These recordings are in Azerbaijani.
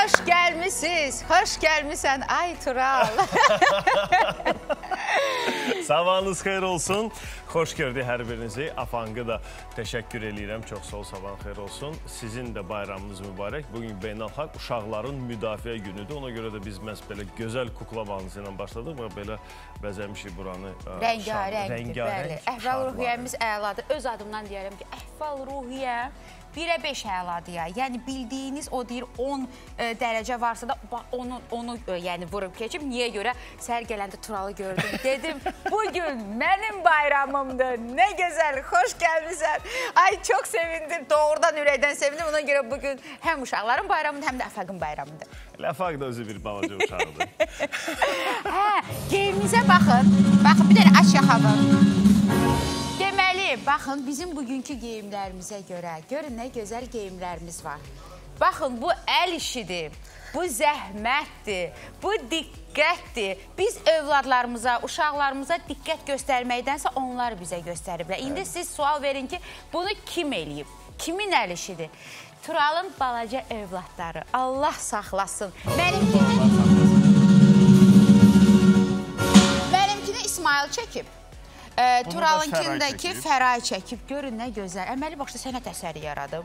Hoş gelmişsiniz, hoş gelmişsən ay Tural. Sabahınız xeyir olsun. Xoş gördük hər birinizi. Afankı da təşəkkür edirəm. Çox sağ ol, sabahın xeyir olsun. Sizin də bayramınız mübarək. Bugün beynəlxalq uşaqların müdafiə günüdür. Ona görə də biz məhz belə gözəl kukla bansı ilə başladıq və belə bəzəmişik buranı. Rəngarəngdir, bəli. Əhval-ruhiyyəmiz əladır. Öz adımdan deyərəm ki, əhval-ruhiyyə 1-ə 5 əladır ya. Yəni bildiyiniz o deyir 10 dərəcə varsa da onu yəni vurub keçib. Niyə görə? Səhər gələndə Turalı gördüm. Dedim, bugün mənim bayramımdır. Nə gözəl, xoş gəlmişsən. Ay, çox sevindim. Doğrudan ürəkdən sevindim. Ona görə bugün həm uşaqların bayramıdır, həm də Əfaqın bayramıdır. Əfaq da özü bir balaca uşaqdır. Hə, geyimizə baxın. Baxın, bir dənə aç yaxamı. Deməli, baxın, bizim bugünkü geyimlərimizə görə, görün nə gözəl geyimlərimiz var. Baxın, bu əl işidir, bu zəhmətdir, bu diqqətdir. Biz övladlarımıza, uşaqlarımıza diqqət göstərməkdənsə onlar bizə göstəriblər. İndi siz sual verin ki, bunu kim eləyib? Kimin əl işidir? Turalın balaca övladları. Allah saxlasın. Mənimkini İsmail çəkib. Tural'ınkindəki Fəray çəkib. Görün nə gözəl. Əməli başda sənət əsəri yaradıb.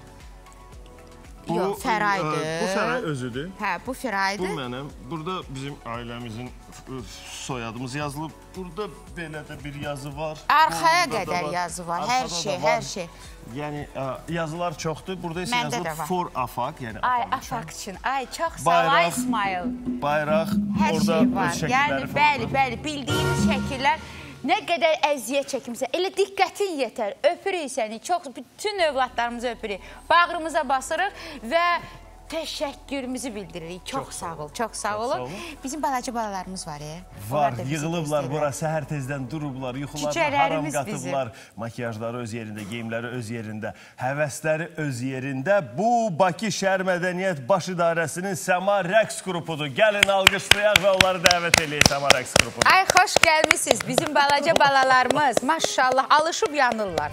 Yox, Fəraydır. Bu Fəray özüdür. Hə, bu Fəraydır. Bu mənim. Burada bizim ailəmizin soyadımız yazılıb. Burada belə də bir yazı var. Arxaya qədər yazı var. Hər şey, hər şey. Yəni yazılar çoxdur. Burada isə yazılıb For Afaq. Ay, Afaq üçün. Ay, çox sağ ol, ay İsmail. Bayraq, orada öz şəkilləri falan. Bəli, bildiyiniz şəkillər. Nə qədər əziyyət çəkimsə, elə diqqətin yetər. Öpürük səni, bütün övladlarımızı öpürük. Bağrımıza basırıq və təşəkkürümüzü bildiririk. Çox sağ ol, çox sağ olun. Bizim balaca balalarımız var ya. Var, yığılıblar bura, səhər tezdən durublar, yuxularına haram qatıblar. Makiyajları öz yerində, geyimləri öz yerində, həvəsləri öz yerində. Bu, Bakı Şəhər Mədəniyyət Baş İdarəsinin Səma Rəqs qrupudur. Gəlin, alqışlayaq və onları dəvət eləyək Səma Rəqs qrupuna. Ay, xoş gəlmişsiniz. Bizim balaca balalarımız, maşallah, alışıb yanırlar.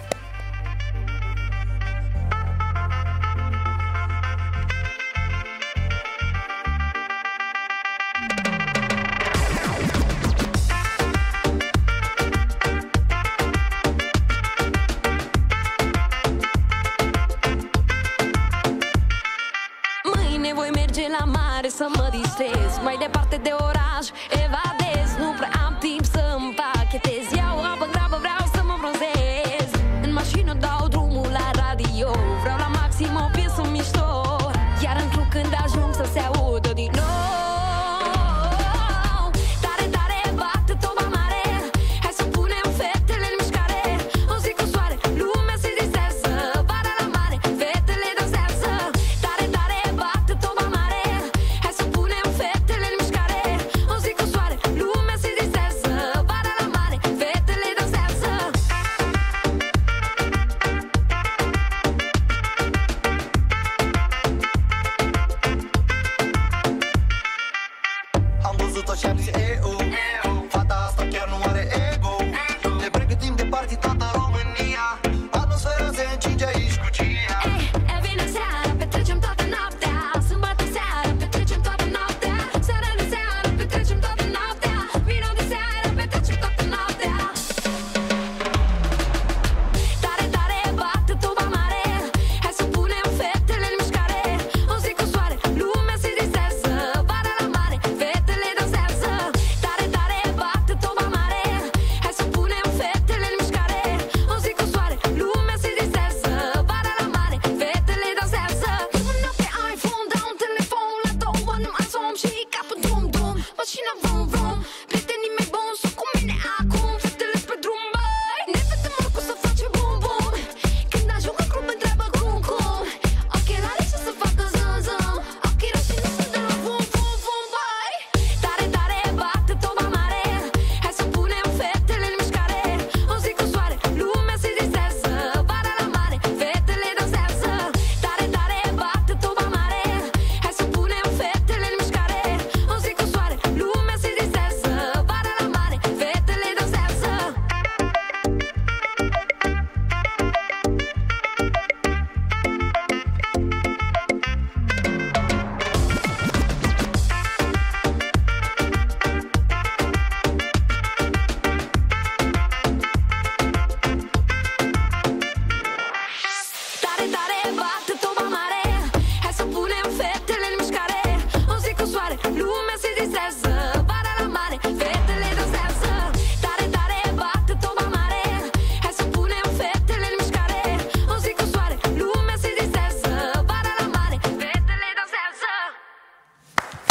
Să mă distrez, mai departe de oraș evadez, nu prea am timp să împachetez. Iau apă în grabă, vreau să mă bronzez. În mașină dau drumul la radio, vreau la maxim o piesă mișto, iar în club când ajung să se audă din nou. Tare, tare bate toba mare, hai să punem fetele în mișcare. O zi cu soare, lumea se distrează, vara la mare, fetele dansează. Tare, tare bate toba mare,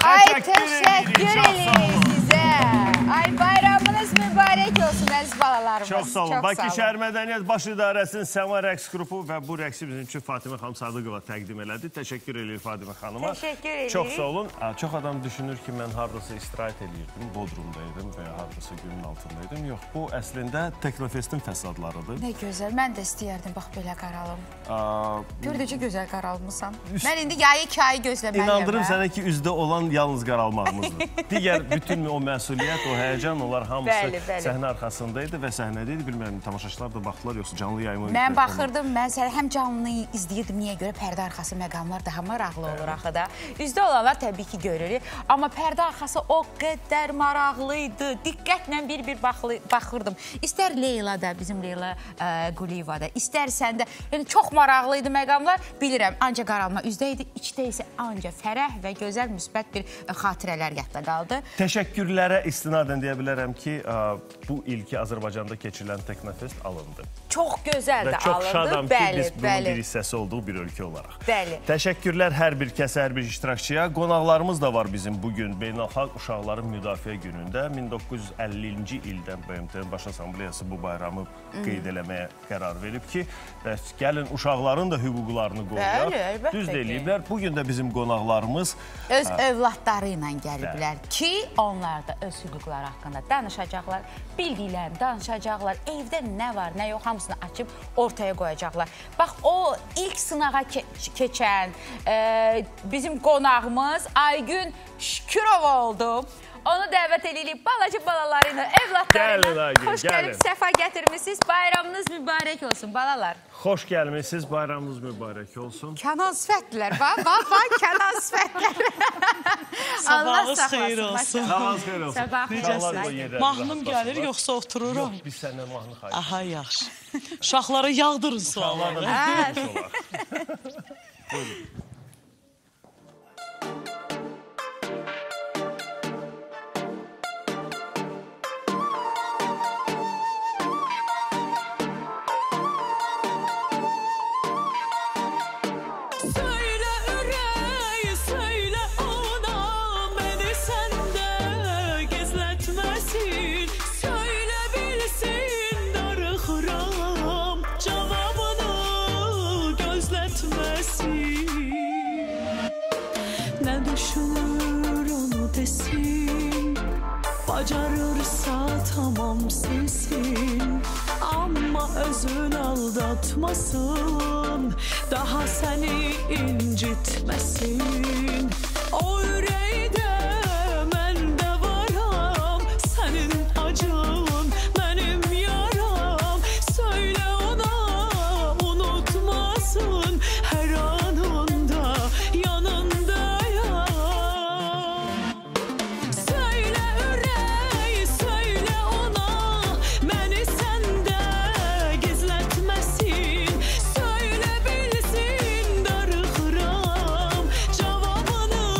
Ay təşəkkür edirik sizə. Ay bayramınız mübarək olsun əziz balalarımız. Çox sağ olun. Bakı Şəhər Mədəniyyət Baş İdarəsinin Səma rəqs qrupu və bu rəqsi bizim üçün Fatimə xanım Sadıqova təqdim elədi. Təşəkkür edirik Fatimə xanıma. Təşəkkür edirik. Çox sağ olun. Çox adam düşünür ki, mən haradasa istirahət edirdim, Bodrumdaydım və ya haradasa günün altındaydım. Yox, bu əslində Teknofestin fəsadlarıdır. Nə gözəl, mən də istəyərdim, bax belə qaralım. Gördükcə gözəl qaralmısan. Mən indi yayı 2 ayı gözləməliyəm. İnandırım sənə ki, üzdə olan yalnız qaralmağımızdır. Digər bütün o məsuliyyət, o həyəcan, onlar hamısı səhnə arxasındaydı və səhnədəydi. Bilmirəm, tamaşaçılar da baxdılar, yoxsa canlı yayımı... Mən baxırdım, mən həm canlını izləyirdim, niyə görə pərdə arxası məqamlar daha maraqlı olur axı da. Üzdə olanlar təbii ki, görürük. Amma pərdə arxası o qədər maraqlıydı. Diqqətlə bir-bir baxırdım. İstər Leyla'da, bizim Leyla Quliyevada, istərsən də, yəni çox maraqlıydı məqamlar. Bilirəm, ancaq qaralma üzdə idi, içdə isə ancaq fərəh və gözəl, müsbət bir xatirələr yadda qaldı. Təşəkkürlərə istinadən deyə bilərəm ki, bu ilki Azərbaycanda keçirilən Teknofest alındı. Çox gözəl də alındı. Və çox şadam ki, biz bunun bir hissəsi olduğu bir ölkə olaraq. Bəli. Təşəkkürlər hər bir kəsə, hər bir iştirakçıya. Qonaqlarımız da var bizim bugün Beynəlxalq Uşaqların Müdafiə Günündə. 1950-ci ildən BMT Baş Assambleyası bu bayramı qeyd eləməyə qərar verib ki, gəlin uşaqların da hüquqlarını qoruyaq. Düz deyiliblər. Bugün də bizim qonaqlarımız öz övladları ilə gəliblər ki, onlar da öz hüquqları haqqında danışacaqlar, bildiklərini danışacaqlar, evdə nə var, nə yox, hamısını açıb ortaya qoyacaqlar. Bax, o ilk sınağa keçən bizim qonağımız Aygün Şükürov oldu. Onu dəvət edirik balaca balaları ilə, evlatlarına. Xoş gəlib, səfa gətirmişsiniz. Bayramınız mübarək olsun, balalar. Xoş gəlmişsiniz, bayramınız mübarək olsun. Kənan sifətlər, bax, Kənan sifətlər. Sabahınız xeyir olsun. Sabahınız xeyir olsun. Necəsiniz? Mahnım gəlir, yoxsa otururum? Yox, biz səndən mahnı xayır. Aha, yaxşı. Uşaqlara yağdırın sualları. Buyurun. Bacarırsa tamam sevsin, ama özün aldatmasın, daha seni incitmesin. O yüreğde mən də varam, senin acın benim yaram. Söyle ona unutmasın, her anında yanındayım. Cevabını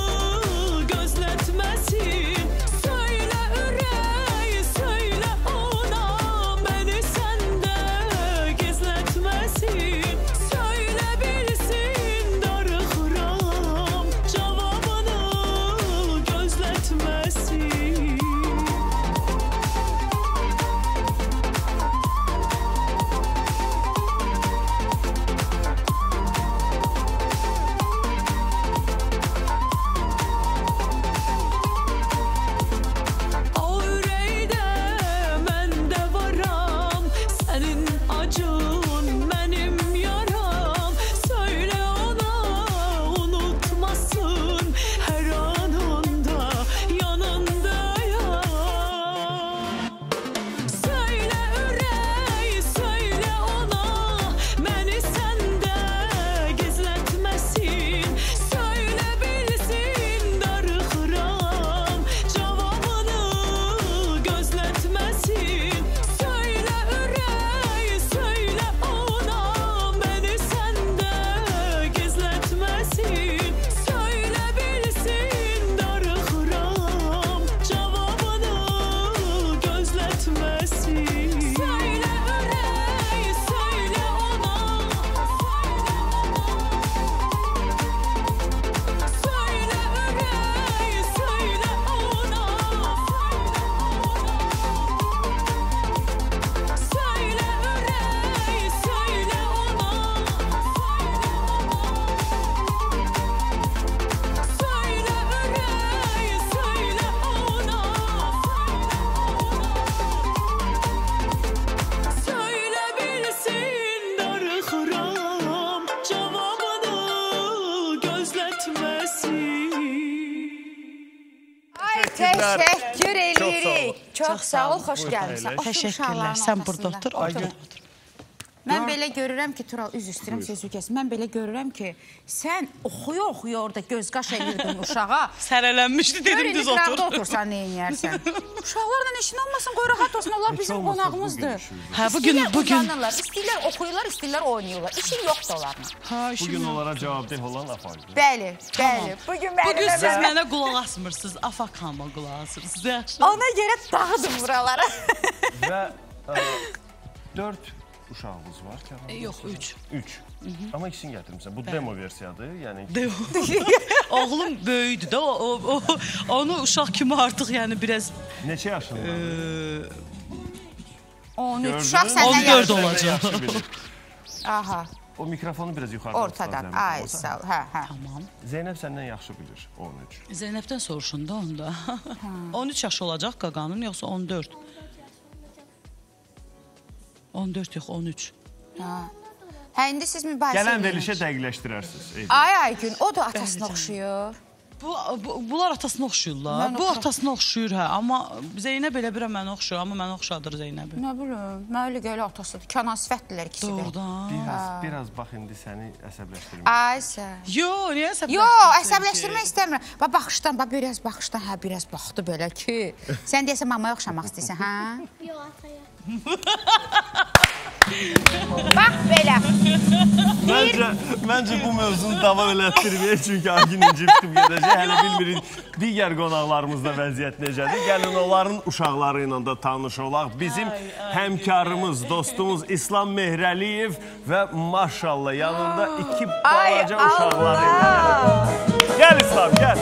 Təşəkkürlər. Təşəkkür edirik. Çox sağ ol, xoş gəlmişsən. Otur Təşəkkürlər. uşaqların Sən ortasında. burada otur. Aygün, Mən belə görürəm ki, Tural, üzr istəyirəm, sözü kəsin. Mən belə görürəm ki, sən oxuya-oxuya orada göz qaş edirdin uşağa. Sərələnmişdi, Gör, dedim indi düz qıraqda otur. otursan, nə eləyərsən? Uşaqlarla işin olmasın, qoy rahat olsun, onlar bizim qonağımızdır. Hə, İstəyirlər uzanırlar, istəyirlər oxuyurlar, istəyirlər oynayırlar. İşin yoxdur onlarla. Ha, bugün onlara cavabdeh olan Afaqdır. Bəli, bəli. Bugün Bugün siz mənimlə mənə qulaq asmırsınız, Afaqama qulaq asırsınız. Yaxşı. ona görə dağıdım buralara. Və 4 uşağımız var ki. Yox, 3. 3. Amma ikisini gətirmişsən. Bu demo versiyadır, yəni. Oğlum böyüdü də, onu uşaq kimi artıq yəni biraz Neçə yaşındadır? 13 uşaq səndən 14 yaxşı. olacaq. Yaxşı bilir. Aha, O mikrofonu biraz yuxarıdan ortadan. Ay, sağ ol. Hə, hə. Tamam. Zeynəb səndən yaxşı bilir, 13. Zeynəbdən soruşun da onda. 13 yaş olacaq qaqanın, yoxsa 14? 14 yox, 13. Hə, indi siz mübahisə Gələn edin. verilişə dəqiqləşdirərsiniz. Ay, Aygün, o da atasına oxşuyur. Bunlar atasına oxşuyurlar. Mən Bu oxşa- atasına oxşuyur, hə. Amma Zeynəb elə birə mənə oxşuyur, amma mənə oxşadır Zeynəbi. Nə bilim, mən elə gələ atasıdır. Kənan sifətdilər ikisi də. Doğrudan. Biraz bax indi səni əsəbləşdirmir. Ay, sən. Yo, niyə əsəbləşdirsən? Yo, əsəbləşdirmək istəmirəm. Baxışdan, biraz baxışdan, hə, biraz baxdı belə ki. Sən deyəsən mamaya oxşamaq istəyirsən, hə? Yox, ataya. Bax belə. Məncə bu mövzunu davam elətdirməyək, çünki Aygün incib çıxıb gedəcək. Hələ bilmirik digər qonaqlarımızda vəziyyət necədir. Gəlin onların uşaqları ilə də tanış olaq. Bizim həmkarımız, dostumuz İslam Mehrəliyev və maşallah yanında 2 balaca uşaqları ilə. Gəl İslam, gəl.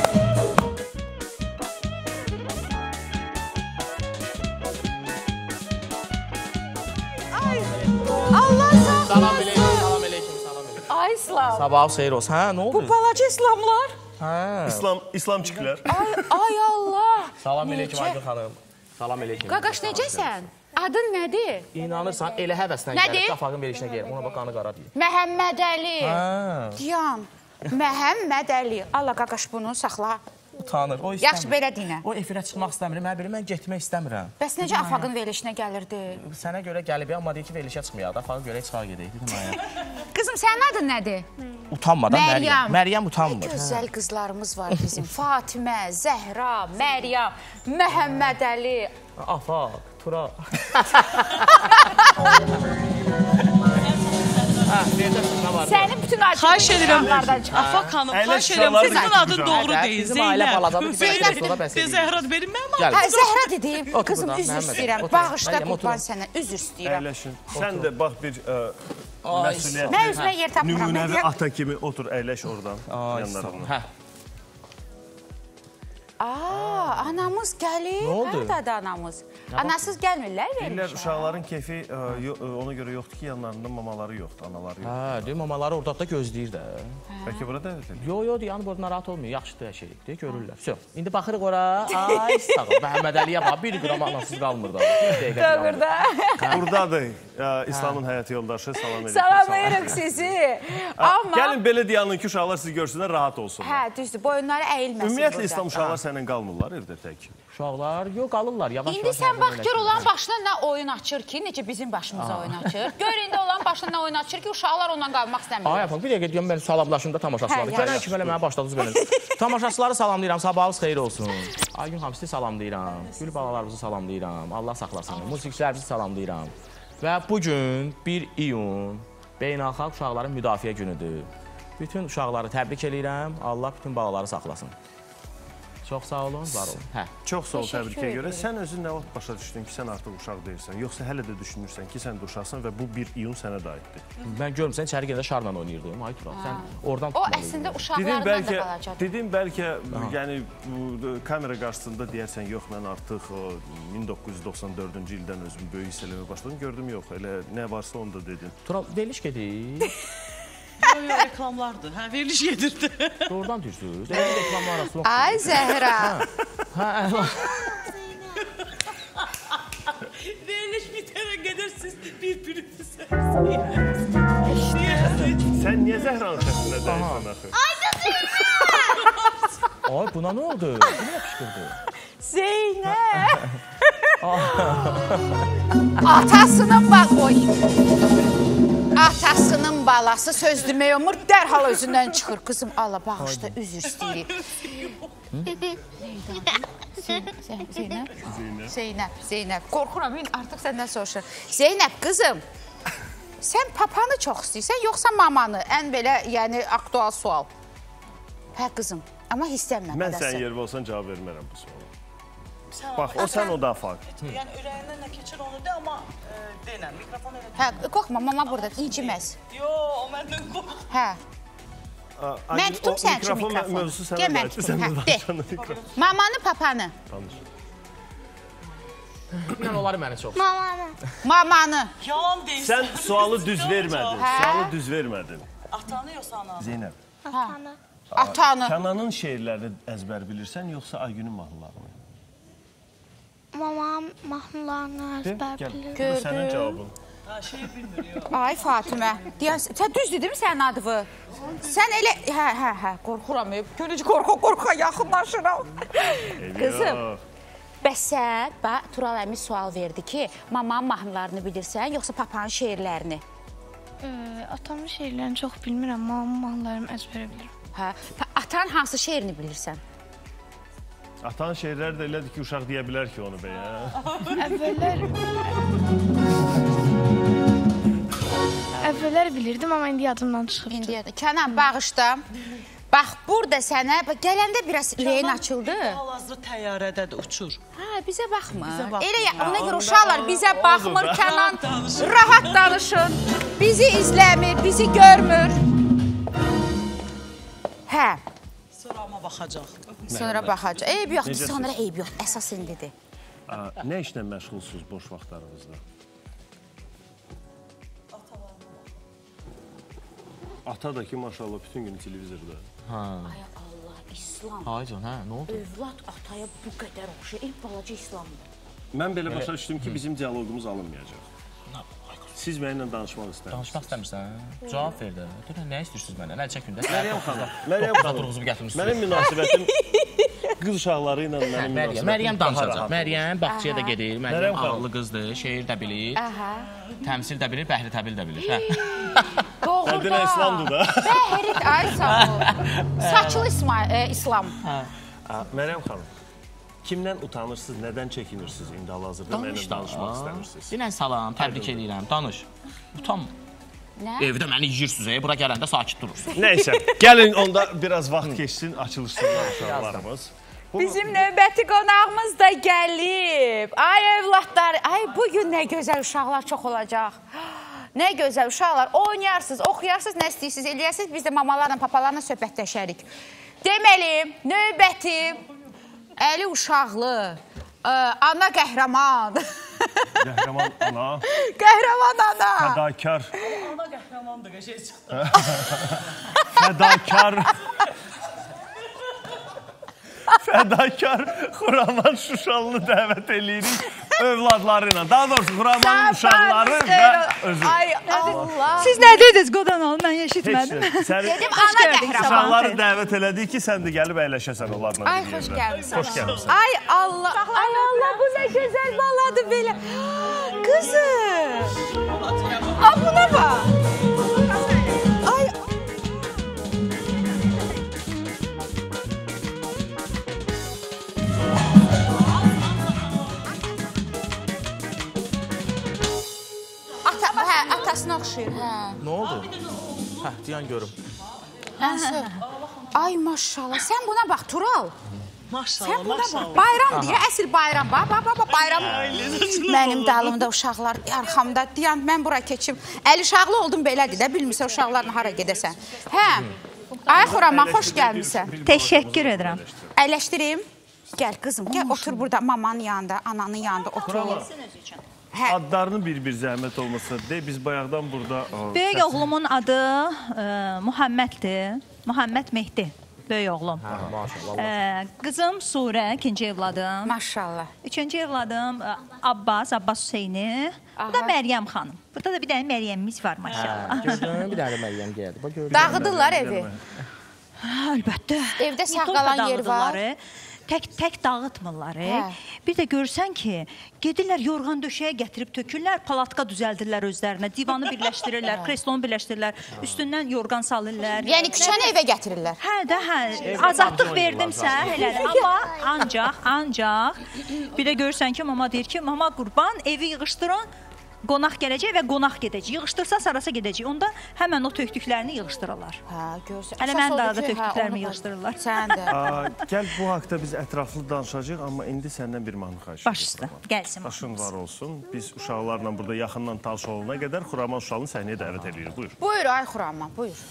Allah sağ Salam aleyküm, salam aleyküm, salam aleyküm. Ay, İslam. Sabahınız xeyir olsun. Hə, nə oldu? Bu balaca İslamlar. Hə. İslamçıklar. Ay Allah. Salam aleyküm Necə? Aygün xanım. Salam aleyküm. Qaqaş necəsən? Adın nədir? İnanırsan, elə həvəsdən Nədir? gəlir. Qafağın verişinə gəlir. Ona bax, qanı qara deyir. Məhəmməd Əli. Hə. Diyan. Məhəmməd Əli. Allah qaqaş bunu saxla. Utanır. O istəmir. Yaxşı belə dinə. O efirə çıxmaq istəmir. Mən getmək istəmirəm. Bəs necə Afaqın verilişinə gəlirdi? Sənə görə gəlib, amma deyir ki, verilişə çıxmayaq. Afağı görə çıxar gedək. Dedim aya. Qızım, sənin adın nədir? Utanmadan Məryəm. Məryəm. Məryəm utanmır. Gözəl qızlarımız var bizim. Fatimə, Zəhra, Məryəm, Məhəmməd Əli. Afaq, Tura. Sənin bütün Xahiş edirəm. uşaqlardan çıxar. Afaq xanım, Əyləş xahiş edirəm. uşaqlar Qızın da adı güzel. doğru Hə, deyil. bizim ailə balacadır, biz Zeynəb. sonra bəs Zeynəb. edirik. Zəhra verin mənim Gəl. Hə, Zəhra dedim. Otur Qızım, burada, üzr Məhəmməd. istəyirəm. Otur. Bağışla Məryəm, qurban otur. sənə. Üzr istəyirəm. Əyləşin. Sən də bax bir məsuliyyətli, Mən özümə yer tapmıram. Nə nümunəvi deyəm? ata kimi otur, əyləş oradan. Ay, yanlarına. hə. Anamız gəlir. Nə oldu? Hardadır anamız? Anasız gəlmirlər Deyirlər, verilişə. uşaqların keyfi ona görə yoxdur ki, yanlarında mamaları yoxdur, anaları yoxdur. Hə, deyir, mamaları orada da gözləyir də. Bəlkə bura dəvət edir. Yo, yəni burada narahat olmuyor. Yaxşıdır hər şey. Deyə görürlər. Vəsə, indi baxırıq ora. Ay, sağ ol. Məhəmməd Əliyə bax, bir qram anasız qalmır da. Bir dəqiqə qalmır. Buradadır İslamın həyat yoldaşı. Salam edirəm. Salamlayırıq sizi. Amma... Gəlin belə deyanın ki, uşaqlar sizi görsünlər, rahat olsunlar. Hə, düzdür. Boyunları əyilməsin Ümumiyyətlə, burada. İslam uşaqlar səndən qalmırlar evdə tək. Uşaqlar, yox qalırlar. Yavaş İndi sən bax gör olan başına nə oyun açır ki, necə bizim başımıza oyun açır. Gör indi olan başına nə oyun açır ki, uşaqlar ondan qalmaq istəmirlər. Ay, bir dəqiqə deyəm, mən salamlaşım da tamaşaçıları. Hə, Gələn kimi elə mənə başladınız belə. Tamaşaçıları salamlayıram, sabahınız xeyir olsun. Aygün xanım, sizi salamlayıram. Gül balalarımızı salamlayıram. Allah saxlasın. Musiqiçilərimizi salamlayıram. Və bugün 1 iyun Beynəlxalq Uşaqların Müdafiə Günüdür. Bütün uşaqları təbrik edirəm. Allah bütün balaları saxlasın. Çox sağ olun, var olun. Hə. Çox sağ ol Təşəkkür təbriyə görə. edirik. Sən özün nə vaxt başa düşdün ki, sən artıq uşaq deyilsən? Yoxsa hələ də düşünürsən ki, sən də uşaqsan və bu 1 iyun sənə də aiddir? Mən görmüsən içəri girəndə şarla oynayırdım. Ay Tural, sən oradan O tutmalıydın. əslində Dedim uşaqlardan da bəlkə, balacadır. yəni bu kamera qarşısında deyərsən, yox, mən artıq o 1994-cü ildən özümü böyük hiss eləməyə başladım. Gördüm, yox, elə nə varsa onu da dedin. Tural, veriliş gedir. Yo, reklamlardır. Hə, veriliş gedirdi. Doğrudan düzdür. Elə reklamlar arası. Ay Zəhra. Veriliş bitənə qədər siz bir-birinizə. Sən niyə Zəhranın səsinə dəyirsən axı? Ay buna nə oldu? Bu nə yapışdırdı? Zeynəb. Atasının Atasının balası söz demək olmur, dərhal özündən çıxır. Qızım, Allah bağışda, üzr istəyirik. Zeynəb. Qorxuram, artıq səndən soruşur. Zeynəb, qızım, sən papanı çox istəyirsən, yoxsa mamanı? Ən belə, yəni, aktual sual. Hə, qızım, amma hissənmə. Mən sən yerə olsan cavab vermərəm bu suala. Bax, o sən, o da fakt. Yəni, ürəyindən nə keçir onu de, amma denəm, mikrofon elə. Hə, qorxma, mama burada, inciməz. Yo, o məndən qorx. Hə. Mən tutum sən üçün mikrofon. Mikrofon mövzusu sənə mən tutum, hə, de. Mamanı, papanı. Tanış. Yəni, onları mənə çox. Mamanı. Yalan deyirsən. Sən sualı düz vermədin. Sualı düz vermədin. Atanı yoxsa ananı? Zeynəb. Atanı. Kənanın şeirlərini əzbər bilirsən, yoxsa Aygünün mahnılarını? Mamam mahnılarını əzbər bilir. Bu sənin cavabın. Şey bilmir, yox. Ay Fatimə, sən düz dedin mi sənin adıvı? Sən elə, hə, qorxuram, görücü qorxa, yaxınlaşıram. Qızım, bəs sən, Tural əmi sual verdi ki, mamanın mahnılarını bilirsən, yoxsa papanın şeirlərini? Atamın şeirlərini çox bilmirəm, mamamın mahnılarını əzbərə bilirəm. Hə, atan hansı şeirini bilirsən? Atan şeirləri də elədir ki, uşaq deyə bilər ki, onu bəyə. Əvvəllər bilirdim, amma indi yadımdan çıxıb. Kənan, bağışda. Bax, burada sənə, gələndə biraz ürəyin açıldı. Hal-hazırda təyyarədədir, uçur. Hə, bizə baxmır. baxmır. Elə ona görə uşaqlar bizə baxmır, Kənan. Rahat danışın. Bizi izləmir, bizi görmür. Hə. Sonra ama baxacaq. Sonra baxacaq. Eyb yoxdur, sonra eyb yoxdur. Əsas indidir. Nə işlə məşğulsunuz boş vaxtlarınızda? Ata da ki, maşallah, bütün gün televizorda. Ay Allah, İslam. Ay can, hə, nə oldu? Övlad ataya bu qədər oxşayır. İlk balaca İslamdır. Mən belə başa düşdüm ki, bizim diyalogumuz alınmayacaq. Siz mənimlə danışmaq istəyirsiniz. Danışmaq istəmirsən? Cavab ver də. Nə istəyirsiniz məndən? Əl çək gündə. Məryəm xanım, gətirmişsiniz. mənim münasibətim qız uşaqları ilə mənim münasibətim. Məryəm danışacaq. Məryəm Bağçaya da gedir. Məryəm ağıllı qızdır, şeir də bilir, təmsil də bilir, bəhri təbil də bilir. Doğru Səndinə İslamdır da. Bəhri, ay sağ ol. Saçlı İslam. Məryəm xanım, kimdən utanırsınız, nədən çəkinirsiniz indi hal-hazırda mənimlə danışmaq istəmirsiniz? Dinən salam, təbrik edirəm, danış. Utanma. Nə? Evdə məni yiyirsiniz, bura gələndə sakit durursunuz. Nəysə, gəlin onda biraz vaxt keçsin, açılışsınlar uşaqlarımız. Bizim növbəti qonağımız da gəlib. Ay övladlar, ay bugün nə gözəl uşaqlar çox olacaq. Nə gözəl uşaqlar, oynayarsınız, oxuyarsınız, nə istəyirsiniz, eləyərsiniz, biz də mamalarla, papalarla söhbətləşərik. Deməli, növbəti Əli uşaqlı, ana qəhrəman. Qəhrəman ana. Qəhrəman ana. Fədakar. Ana qəhrəmandır, şey çıxdı. Fədakar. Fədakar Xuraman Şuşanlı dəvət eləyirik övladları ilə. Daha doğrusu Xuramanın uşaqları və özü. Ay Allah. Siz nə dediniz Qodan oğlum, mən eşitmədim. Dedim ana qəhrəman. Uşaqları dəvət elədik ki, sən də gəlib əyləşəsən onlarla. Ay, xoş gəlmişsən. Xoş gəlmişsən. Ay Allah, ay Allah, bu nə gözəl baladır belə. Qızım. Ay, buna bax. Ay. Atasına oxşayır, hə. Nə oldu? Hə, deyən görüm. Ay maşallah, sən buna bax Tural. Maşallah, Sən buna bax, maşallah. bayram deyə, əsl bayram. Bax, bayram. Mənim dalımda uşaqlar, arxamda. Deyən, mən bura keçim. Əli uşaqlı oldum belədir də, bilmirsən uşaqlarla hara gedəsən. Hə, ay Xuraman, xoş gəlmişsən. Təşəkkür edirəm. Əyləşdirim. Gəl qızım, gəl otur burada mamanın yanında, ananın yanında otur. Adlarını bir-bir zəhmət olmasa deyək, biz bayaqdan burada... Böyük oğlumun adı Muhamməddir. Muhammed Mehdi, böyük oğlum. Maşallah. Qızım Surə, ikinci evladım. Maşallah. Üçüncü evladım Abbas Hüseyni. Bu da Məryəm xanım. Burada da bir dənə Məryəmimiz var maşallah. Gördün, bir dənə Məryəm gəldi. Dağıdırlar evi. Əlbəttə. Evdə sağ qalan yer var. tək dağıtmırlar. Bir də görsən ki, gedirlər yorğan döşəyə gətirib tökürlər, palatka düzəldirlər özlərinə, divanı birləşdirirlər, kreslonu birləşdirirlər, üstündən yorğan salırlar. Yəni küçəni evə gətirirlər. Hə də, hə. Azadlıq verdimsə, elədir. Amma ancaq bir də görsən ki, mama deyir ki, mama qurban, evi yığışdırın. Qonaq gələcək və qonaq gedəcək. Yığışdırsa sarasa gedəcək. Onda həmən o tökdüklərini yığışdırırlar. Hə, görsən. Hələ mən daha da tökdüklərimi yığışdırırlar. Sən də. Gəl bu haqda biz ətraflı danışacağıq, amma indi səndən bir mahnı xahiş edirəm. Baş üstə, gəlsin. Başın var olsun. Biz uşaqlarla burada yaxından tanış olana qədər Xuraman Şuşalını səhnəyə dəvət edirik. Buyur. Buyur, ay Xuraman, buyur.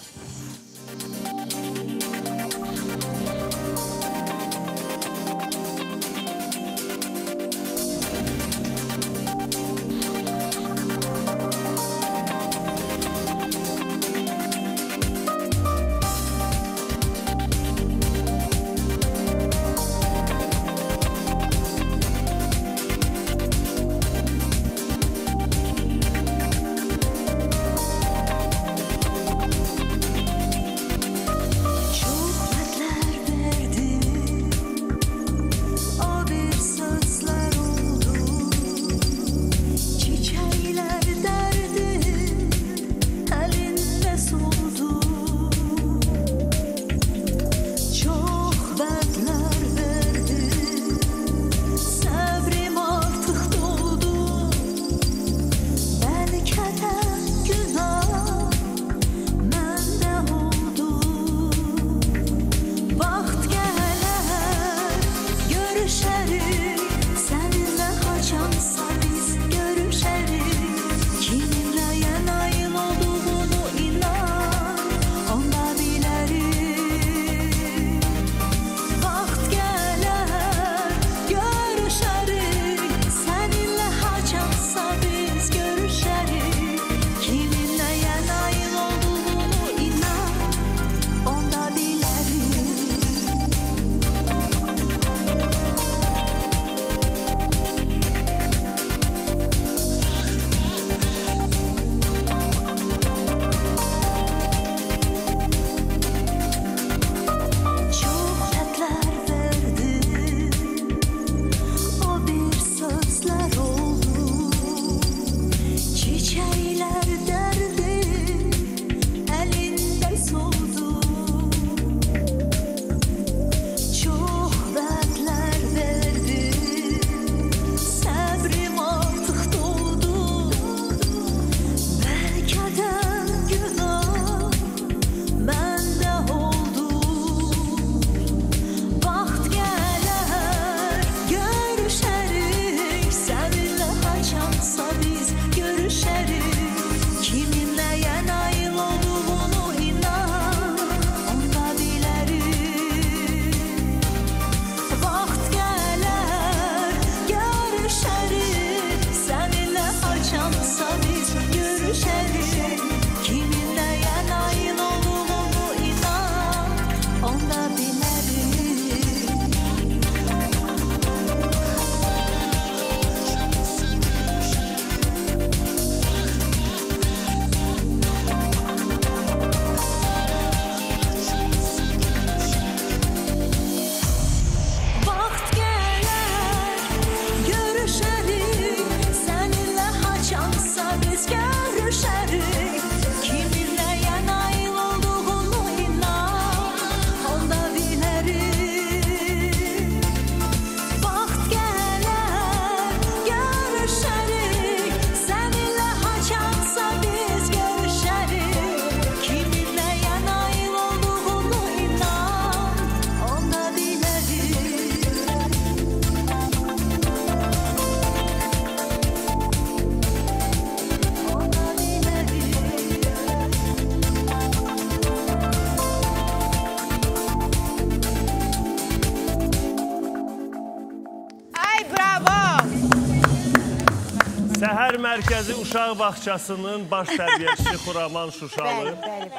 Səhər Mərkəzi Uşaq Bağçasının baş tərbiyəçisi Xuraman Şuşalı.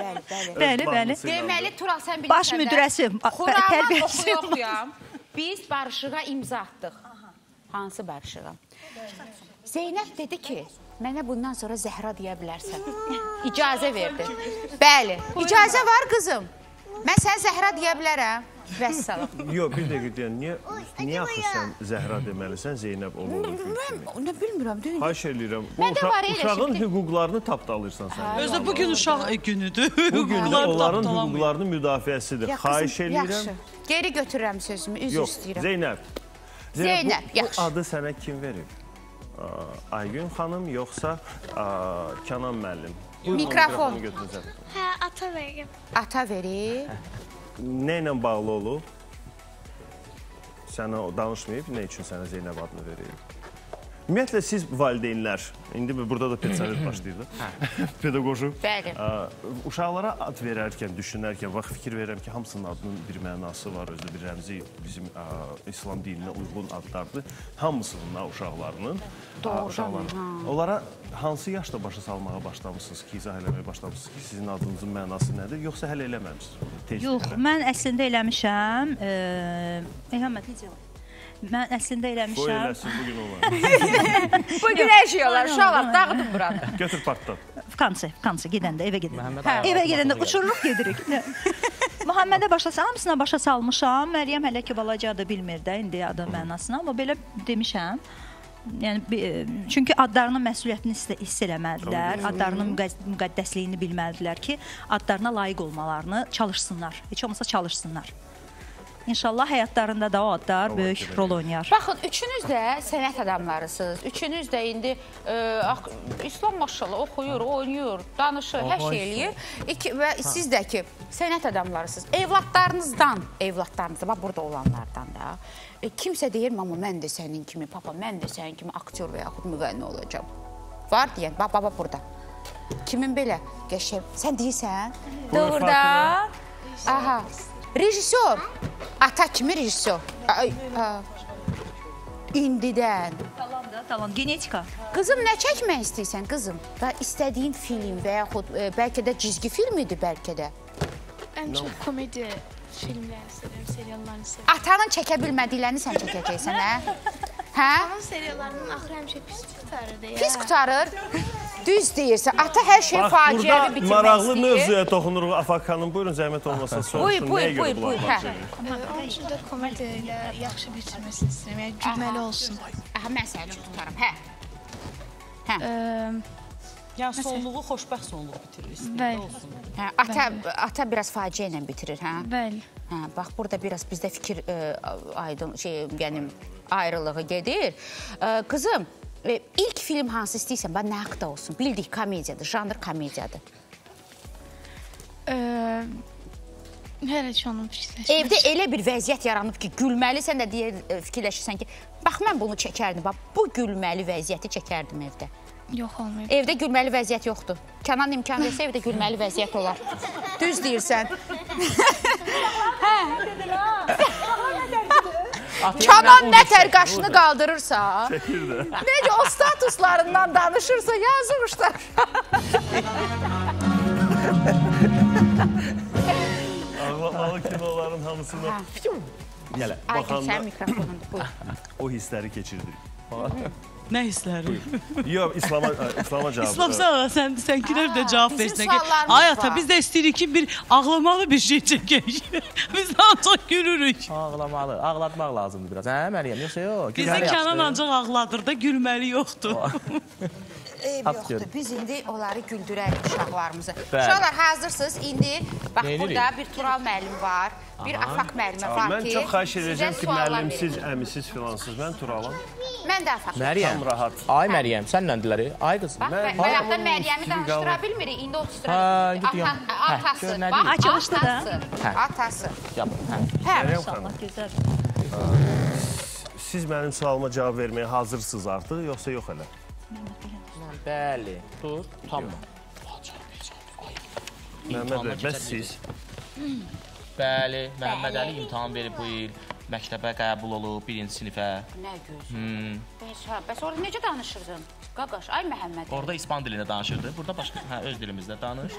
Bəli. Deməli, Tural, sən bilirsən də. Baş müdürəsi, tərbiyəçisi. Xuraman biz barışığa imza atdıq. Hansı barışığa? Zeynəb dedi ki, mənə bundan sonra Zəhra deyə bilərsən. İcazə verdi. Bəli, icazə var qızım. Mən sən Zəhra deyə bilərəm. Vəssalam. Yox, bir dəqiqə deyən, niyə axı sən Zəhra deməlisən, Zeynəb olmalı kimi? Nə bilmirəm, deyil. Xahiş edirəm, Məndə var elə uşağın şimdi. hüquqlarını tapdalırsan sən. Özdə bugün uşaq günüdür. Bugün də onların hüquqlarının müdafiəsidir. Xahiş edirəm. Yaxşı. Geri götürürəm sözümü, üzr Yox, istəyirəm. Zeynəb. Zeynəb, Bu yaxşı. adı sənə kim verib? Aygün xanım, yoxsa Kənan müəllim? Mikrofon. Hə, ata verib. Ata verib. Nə ilə bağlı olub? Sənə danışmayıb, nə üçün sənə Zeynəb adını verib? Ümumiyyətlə, siz valideynlər, indi burada da personel başlayır da, pedaqoji. Bəli. Uşaqlara ad verərkən, düşünərkən, vaxt fikir verirəm ki, hamısının adının bir mənası var, özü bir rəmzi bizim İslam dininə uyğun adlardır. Hamısının uşaqlarının. Doğrudan. Onlara hansı yaşda başa salmağa başlamışsınız ki, izah eləməyə başlamışsınız ki, sizin adınızın mənası nədir, yoxsa hələ eləməmişsiniz? Yox, mən əslində eləmişəm. Əhməd, necə? Mən əslində Qoy eləmişəm. eləsin, bugün olar. Bugün hər şey olar, uşaqlar, dağıdın buranı. Götür partdan. Kansı, gedəndə, evə gedəndə. Hə, Evə gedəndə uçururuq gedirik. Muhammədə hamısına başa salmışam. Məryəm hələ ki balacadır, bilmir də indi adın mənasını, amma belə demişəm. Yəni çünki adlarının məsuliyyətini hiss eləmədilər, adlarının müqəddəsliyini bilmədilər ki, adlarına layiq olmalarını çalışsınlar. Heç olmasa çalışsınlar. İnşallah həyatlarında da o adlar böyük rol oynayar. Baxın, üçünüz də sənət adamlarısınız. Üçünüz də indi İslam maşallah oxuyur, oynayır, danışır, hər şey eləyir. Və siz də ki, sənət adamlarısınız. Evladlarınızdan, bax burada olanlardan da kimsə deyir, mama mən də sənin kimi, papa mən də sənin kimi aktyor və yaxud müğənni olacağam. Var deyən, bax, baba burada. Kimin belə qəşəng, sən deyirsən? Doğrudan. Aha. Rejissor. Ata kimi rejissor. İndidən. Talant, genetika. Qızım, nə çəkmək istəyirsən qızım? Da istədiyin film və yaxud bəlkə də cizgi filmidir, bəlkə də. Ən çox komedi filmləri sevirəm, seriallarını sevirəm. Atanın çəkə bilmədiklərini sən çəkəcəksən, hə? Hə? Amma seriallarının axırı həmişə pis qutarır deyə. Pis qutarır. Düz deyirsən. Ata hər şey faciəvi bitirmək istəyir. Maraqlı mövzuya toxunuruq Afaq xanım. Buyurun, zəhmət olmasa soruşun. Buyur. Onun üçün də komedi ilə yaxşı bitirməsini istəyirəm. Yəni gülməli olsun. Aha, mən səni çox tutarım. Hə. Yəni sonluğu xoşbəxt sonluq bitirir. Bəli. Ata biraz faciə ilə bitirir, hə? Bəli. Hə, bax burada biraz bizdə fikir yəni ayrılığı gedir. Qızım, ilk film hansı istəyirsən? Bax, nə haqda olsun? Bildik, komediyadır, janr komediyadır. Hələ ki onun fikirləşmək. Evdə elə bir vəziyyət yaranıb ki, gülməli, sən də fikirləşirsən ki, bax, mən bunu çəkərdim, bax, bu gülməli vəziyyəti çəkərdim evdə. Yox, olmayıb. Evdə gülməli vəziyyət yoxdur. Kənan imkan versə, evdə gülməli vəziyyət olar. Düz deyirsən. Kənan nətər qaşını qaldırırsa, necə o statuslarından danışırsa, yazmışlar. Ağlamalı kinoların hamısına Aygün, sən mikrofonunda, buyur. o hissləri keçirdik. Nə hissləri? Yox, İslama cavab. İslam sənkilər də cavab bizim versin. suallarımız Ay ata, var. biz də istəyirik ki, bir ağlamalı bir şey çəkək. Biz də ancaq gülürük. Ağlamalı, ağlatmaq lazımdır biraz. Hə, Məryəm, yoxsa yox? Bizdə Kənan ancaq ağladır da, gülməli yoxdur. Eyb yoxdur. Biz indi onları güldürərik uşaqlarımızı. Bəli. Uşaqlar, hazırsınız. İndi, bax, Neyinirik? burada bir Tural müəllim var, bir Afaq müəllimə var Mən ki, çox xahiş edəcəm ki, suallar müəllimsiz, verin. əmisiz filansız. Mən Turalam. Mən də Afaq. Məryəm, Tam rahat. ay Məryəm, sənləndiləri. Ay qız. Bax, bayaqda Məryəmi danışdıra bilmirik, indi o Hə, indi deyəm. atası. Gör nə Bax, deyir? Açılışdı da. atası. Atası. Hə. Hə, İnşallah gözəl. Siz mənim sualıma cavab verməyə hazırsınız artıq, yoxsa yox hələ? Bəli. Dur, tamam. Məhəmməd bəy, bəs siz? Bəli, Məhəmməd Əli imtahan verib bu il. Məktəbə qəbul olub, 1-ci sinifə. nə gözəl. Bəs orada necə danışırdın? Qaqaş, ay Məhəmməd. Orada İspan dilində danışırdı, burada başqa, öz dilimizdə danış.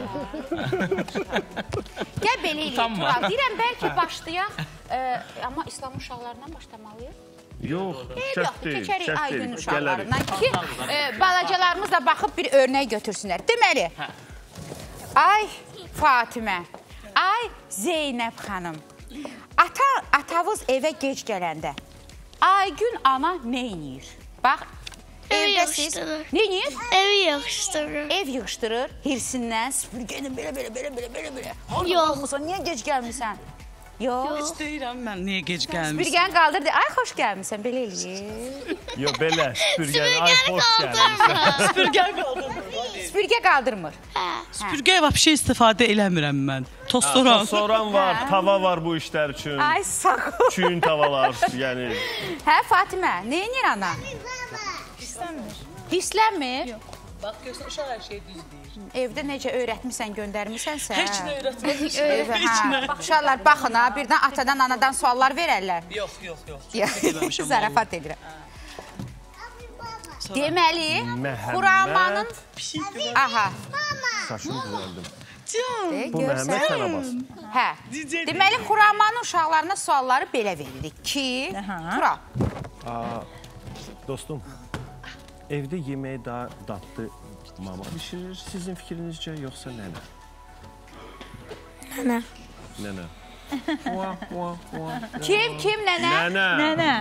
Gəl belə eləyək, Utanma. Tural. Deyirəm, bəlkə başlayaq, amma İslam uşaqlarından başlamalıyıq. Yox, şərt deyil, keçərik şərt Aygün deyil. uşaqlarından ki, balacalarımız da baxıb bir örnək götürsünlər. Deməli, ay Fatimə, ay Zeynəb xanım, Atavız evə gec gələndə Aygün ana nə edir? Bax, evdə siz nə edir? Evi yığışdırır. Ev yığışdırır, hirsindən, süpürgəni belə. Yox. Niyə gec gəlmirsən? Yox. Heç deyirəm mən niyə gec gəlmişəm. Süpürgəni qaldırdı. Ay, xoş gəlmirsən, belə eləyir. Yox, belə, süpürgəni, ay, xoş gəlmişsən. Süpürgəni qaldırmır. Süpürgə qaldırmır. Süpürgəyə vəbşə istifadə eləmirəm mən. Tostoran. Tostoran var, tava var bu işlər üçün. Ay, sağ ol. Çüyün tavalar, yəni. Hə, Fatimə, nə edir ana? Hislənmir? Yox. Bax, görsən, uşaq hər şey düz deyir. Evdə necə öyrətmirsən, göndərmirsənsə? Heç nə öyrətmirəm. Uşaqlar, baxın ha, birdən atadan, anadan suallar verərlər. Yox. Zarafat edirəm. Deməli, Xuramanın... Aha. Saçını düzəldim. Bu Məhəmməd Tənabas. Hə. Deməli, Xuramanın uşaqlarına sualları belə veririk ki, Tura. Dostum, evdə yeməyi daha dadlı mama bişirir, sizin fikrinizcə, yoxsa nənə? Nənə. Nənə. Kim nənə? Nənə.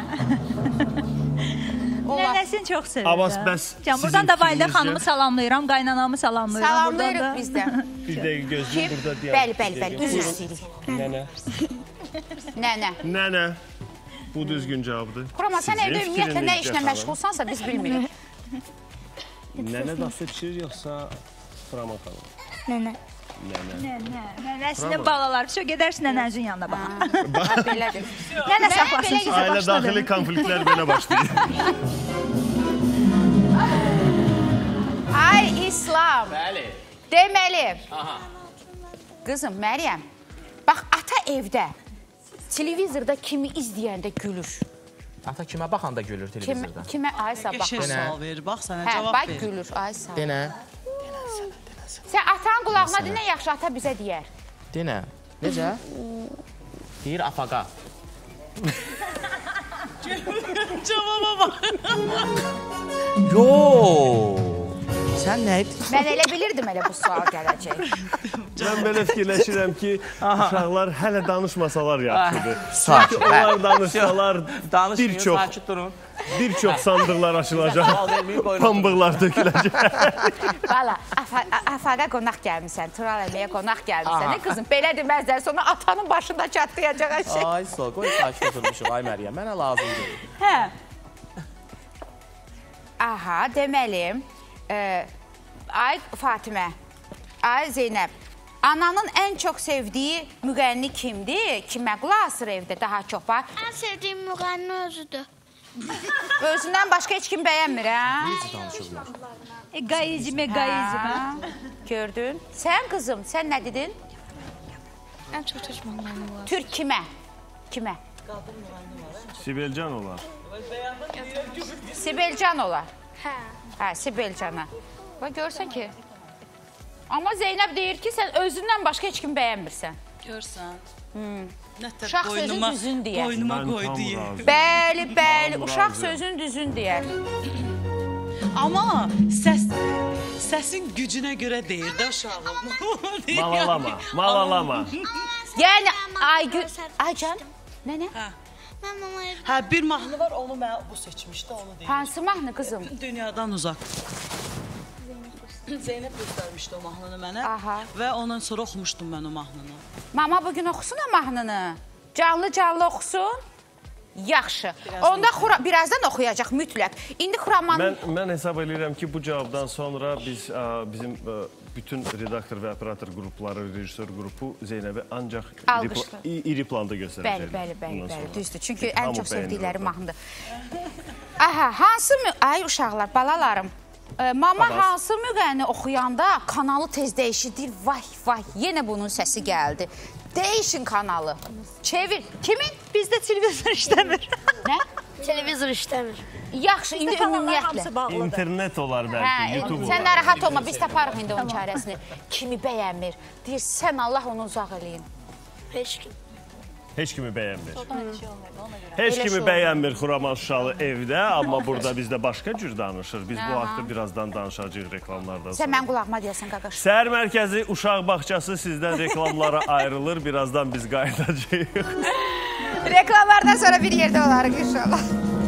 Nənəsini çox sevirəm. Avaz, bəs sizin Buradan da Validə fikrinizcə? xanımı salamlayıram, qaynanamı salamlayıram. Salamlayırıq biz də. Bir dəqiqə gözləyim, burada deyək. Bəli, üzr istəyirik. Nənə. Nənə. Nənə. Bu düzgün cavabdır. Xurama, sən evdə ümumiyyətlə nə işlə məşğulsansa biz bilmirik. Nənə dası pişirir, yoxsa Xuraman xanım? Nənə. Nənəsinin balaları. Все, gedərsin nənənizin yanına bax. Belədir. Nənə saxlasın sizi Ailə başına daxili dönün. konfliktlər belə başlayır. Ay, İslam. Bəli. Deməli, Aha. qızım, Məryəm, bax, ata evdə televizorda kimi izləyəndə gülür. Ata kimə baxanda gülür televizorda? Kimə, aysa bax. Qəşəng sual verir, bax sənə Hə, cavab bax, ver. gülür, aysa. Denə. Sən atanın qulağına dinlə, yaxşı ata bizə deyər. Denə. Necə? Deyir afaqa. Cavaba bax. Yox. Sən nə etdin? Mən elə bilirdim elə bu sual gələcək. Mən belə fikirləşirəm ki, uşaqlar hələ danışmasalar yaxşıdır. Sakin. Onlar danışsalar Danışmayın, bir çox sakit durun. bir çox sandırlar açılacaq. Sual verməyin, qoyun. Pambıqlar döküləcək. Valla, afaqa qonaq gəlmişsən, Tural əməyə qonaq gəlmişsən. Nə qızım, belə deməzlər, sonra atanın başında çatlayacaq hər şey. Ay, sol, qoy sakit oturmuşuq, ay Məryəm. Mənə lazımdır. Hə. Aha, deməli, ay Fatimə, ay Zeynəb, ananın ən çox sevdiyi müğənni kimdir? Kimə qulaq asır evdə daha çox var? Ən sevdiyim müğənni özüdür. Özündən başqa heç kim bəyənmir, hə? Necə danışırlar? Egoizm. Gördün? Sən qızım, sən nə dedin? Ən çox türk müğənni var. Türk kimə? Kimə? Sibelcan olar. Sibelcan olar. Hə. Hə, Sibelcana. Bax, görsən ki. Amma Zeynəb deyir ki, sən özündən başqa heç kim bəyənmirsən. Görsən. Uşaq sözün düzün deyər. Boynuma Mən qoy tam deyir. razıyam. Bəli, Tam uşaq razıyam. sözün düzün deyər. Amma səsin gücünə görə deyir də uşağım. Malalama. Yəni, Aygün... Aycan, nənə? Mən mamaya Hə, bir mahnı var, onu mən bu seçmişdi, onu deyir. Hansı mahnı qızım? Dünyadan uzaq. Zeynəb göstərmişdi o mahnını mənə Aha. və ondan sonra oxumuşdum mən o mahnını. Mama bugün oxusun o mahnını. Canlı oxusun. Yaxşı. Onda birazdan oxuyacaq mütləq. İndi Xuramanın... Mən hesab edirəm ki, bu cavabdan sonra bizim bütün redaktor və operator qrupları, rejissor qrupu Zeynəbi ancaq iri planda göstərəcək. Bəli, düzdür. Çünki ən çox sevdikləri mahnıdır. Aha, hansı... Ay uşaqlar, balalarım. Mama hansı müğənni oxuyanda kanalı tez dəyişir. Vay, yenə bunun səsi gəldi. Değişin kanalı. Çevir. Kimin? Bizdə televizor işləmir. Nə? televizor işləmir. Yaxşı, indi ümumiyyətlə. İnternet olar bəlkə, YouTube olar. Sən narahat olma, biz taparıq indi onun çarəsini. Kimi bəyənmir? Deyir, sən Allah onu uzaq eləyin. Heç kim. Heç kimi bəyənmir. Heç kimi bəyənmir Xuraman Şuşalı evdə, amma burada bizdə başqa cür danışır. Biz bu haqda birazdan danışacağıq reklamlardan sonra. Sən mən qulağıma deyəsən, qaqaş. Səhər mərkəzi uşaq bağçası sizdən reklamlara ayrılır. Birazdan biz qayıdacağıq. Reklamlardan sonra bir yerdə olarıq inşallah.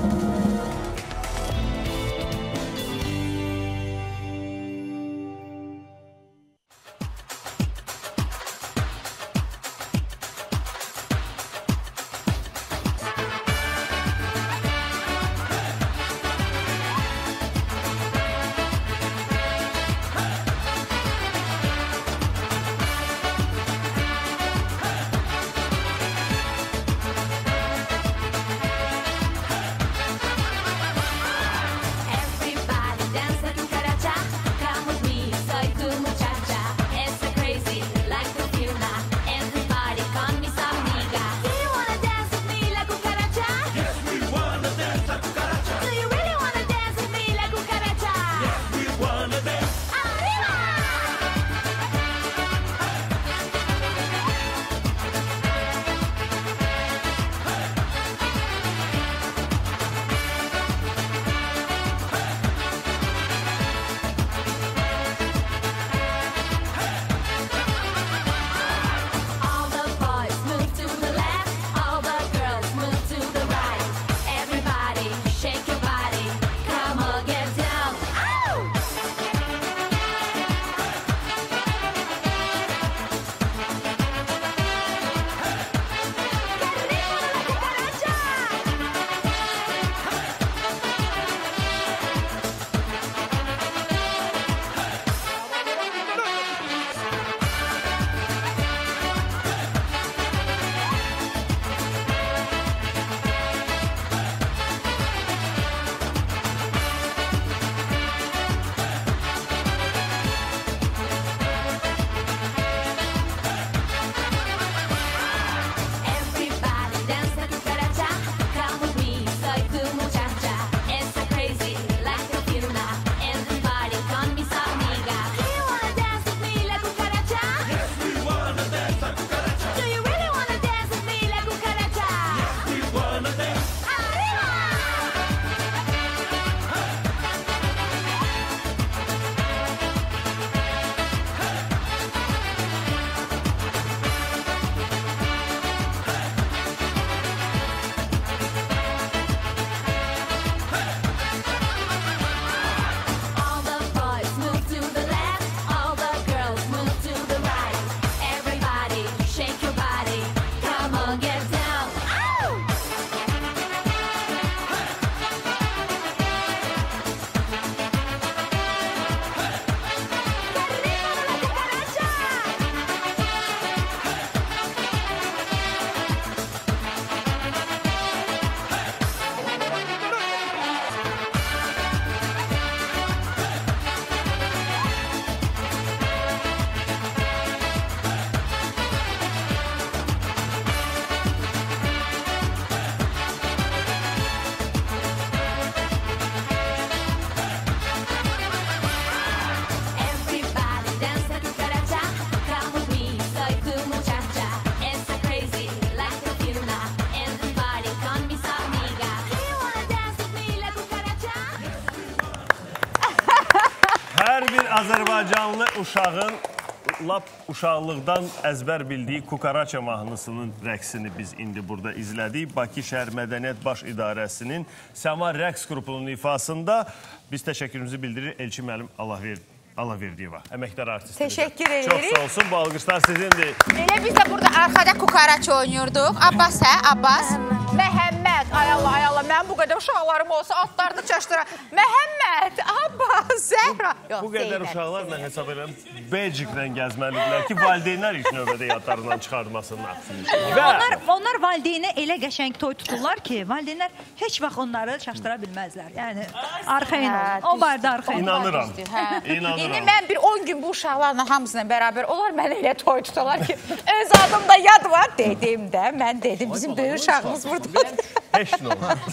Azərbaycanlı uşağın lap uşaqlıqdan əzbər bildiyi Kukaraça mahnısının rəqsini biz indi burada izlədik. Bakı Şəhər Mədəniyyət Baş İdarəsinin Səma rəqs qrupunun ifasında biz təşəkkürümüzü bildirir Elçin müəllim Allahverdiyeva, əməkdar artistimiz. Teşekkür ederim. Çox sağ olsun, bu alqışlar sizindir. Elə biz də burada arkada Kukaraça oynuyorduk. Abbas Abbas. Məhəmməd, ay Allah, mən bu qədər uşaqlarım olsa altlarını çaşdıra. Məhəmməd, Abbas, Zəhra. Bu qədər uşaqlarla hesab edirəm, Belçiklə gəzməlidirlər ki, valideynlər ilk növbədə yadlarından çıxarmasınlar. Onlar valideynə elə qəşəng toy tuturlar ki, valideynlər heç vaxt onları çaşdıra bilməzlər. Yəni, arxayın olun. O barədə arxayın olun. İnanıram. İndi mən bir 10 gün bu uşaqlarla hamısına bərabər onlar mənə elə toy tuturlar ki, öz adımda yad var. Dedim də, mən dedim, bizim böyük uşağımız burada. Heç nə olur.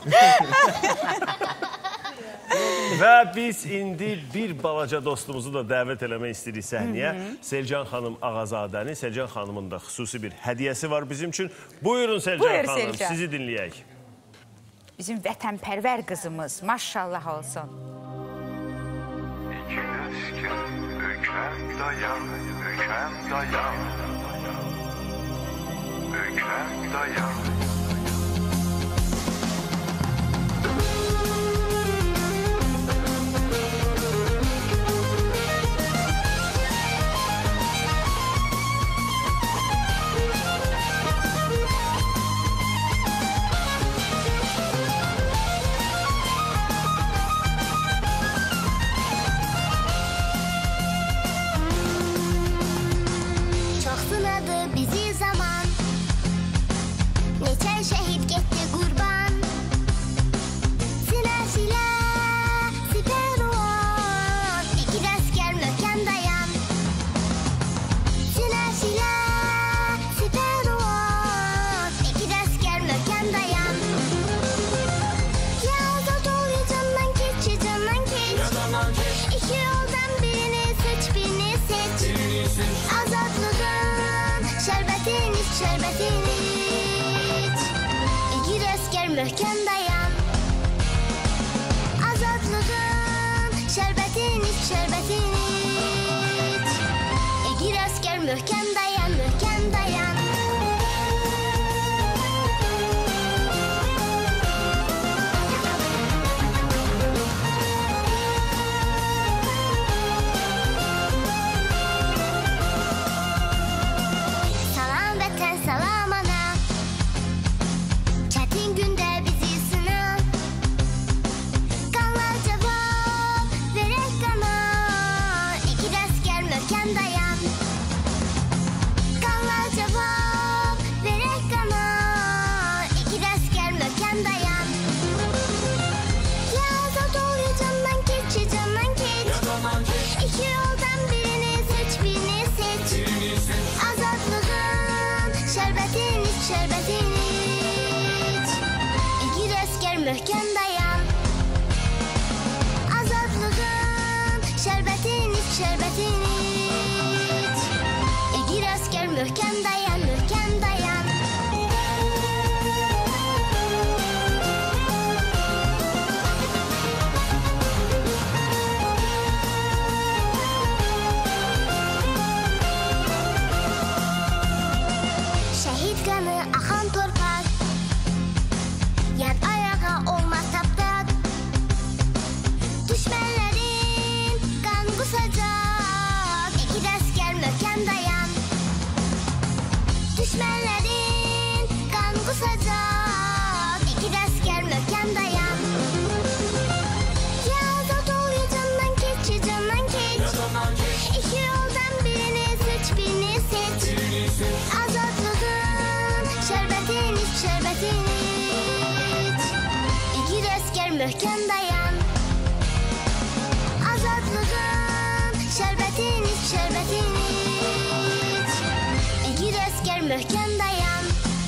Və biz indi bir balaca dostumuzu da dəvət eləmək istəyirik səhnəyə. Selcan xanım Ağazadəni. Selcan xanımın da xüsusi bir hədiyəsi var bizim üçün. Buyurun Selcan xanım, sizi dinləyək. Bizim vətənpərvər qızımız, maşallah olsun. İki öskür, bükəm dayan, bükəm dayan. möhkəm dayan. Çok sınadı bizi zaman. Neçer şehit gitti kurban. Silah silah siper ol. İki asker möhkəm dayan. Silah silah siper ol. İki asker möhkəm dayan. Ya azad ol ya candan geç ya candan geç. İki yoldan birini seç birini seç. Azadlığın şerbetini iç şerbetini iç. İki asker möhkəm dayan. Azadlığın şerbetini iç şerbetini iç. İki asker möhkəm dayan möhkəm dayan. Salam vətən, salam ana. Çətin gündə bizi sınav. Qanlar cavab verək qana. İki asker möhkəm dayan. Qanlar cavab verək qana. İki asker möhkəm dayan. Ya azad ol ya candan geç ya candan geç. İki yoldan birini seç birini seç. Azadlığın şerbetini iç şerbetini iç. İki asker möhkəm dayan. Azadlığın şerbetini iç şerbetini iç. İki asker möhkəm dayan möhkəm dayan. Şehit kanı akan torpaq. Yad ayağa olmaz tapdaq. Düşmənlərin qan qusacaq. İki asker möhkəm dayan. Düşmənlərin qan qusacaq. İki asker möhkəm dayan. Ya azad ol ya candan geç ya candan geç. İki yoldan birini seç birini seç. Azadlığın şerbetini iç şerbetini iç. İki asker möhkəm dayan. Azadlığın şerbetini iç şerbetini iç. İki asker möhkəm dayan.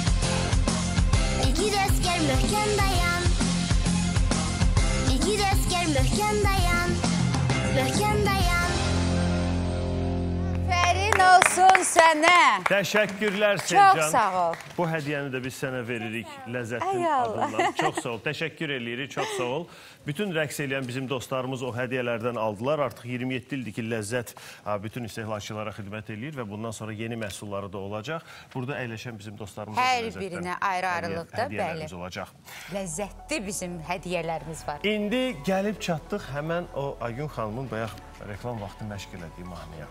İki asker möhkəm dayan. İki asker möhkəm dayan. Möhkəm dayan. Aferin olsun sənə. Təşəkkürlər Sevcan. Çox sağ ol. Bu hədiyyəni də biz sənə veririk Ləzzətin Ay Allah. adından. Çox sağ ol. Təşəkkür eləyirik. Çox sağ ol. Bütün rəqs eləyən bizim dostlarımız o hədiyyələrdən aldılar. Artıq 27 ildir ki, Ləzzət bütün istehlakçılara xidmət eləyir və bundan sonra yeni məhsulları da olacaq. Burada əyləşən bizim dostlarımız Hər birinə ayrı-ayrılıqda, hədiyyələrimiz olacaq. Ləzzətli bizim hədiyyələrimiz var. İndi gəlib çatdıq həmən o Aygün xanımın bayaq reklam vaxtı məşq elədiyi mahnıya.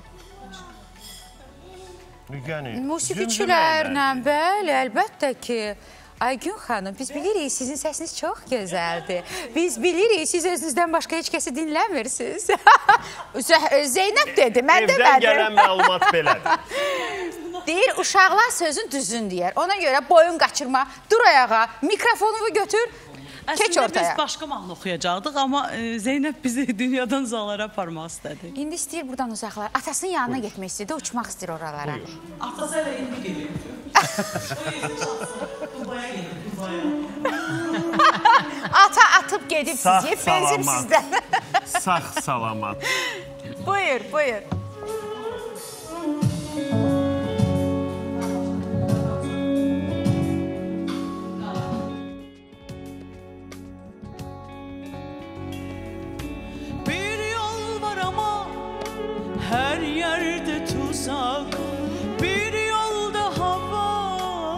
Yəni, Musiqiçilərlə, bəli, əlbəttə ki. Aygün xanım, biz bilirik sizin səsiniz çox gözəldir. Biz bilirik siz özünüzdən başqa heç kəsi dinləmirsiniz. Zeynəb dedi, mən demədim. Evdən gələn məlumat belədir. Deyir, uşaqlar sözün düzün deyər. Ona görə boyun qaçırma, dur ayağa, mikrofonumu götür, keç Əslində ortaya. biz başqa mahnı oxuyacaqdıq, amma Zeynəb bizi dünyadan uzaqlara aparmaq istədi. İndi istəyir buradan uzaqlar. Atasının yanına getmək istəyir, uçmaq istəyir oralara. Atası hələ indi gelir. Ata atıb gedib sizi, benzim sizdən. Sağ salamat. Buyur, buyur. Bir yol var ama her yerde tuzak. Bir yol daha var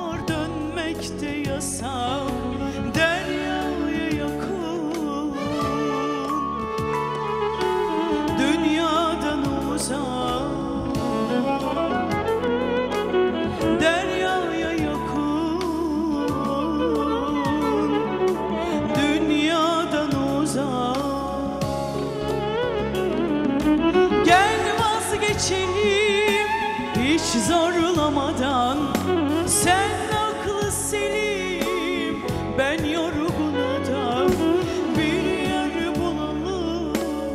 hiç zorlamadan. Sen aklı selim, ben yorgun adam. Bir yer bulalım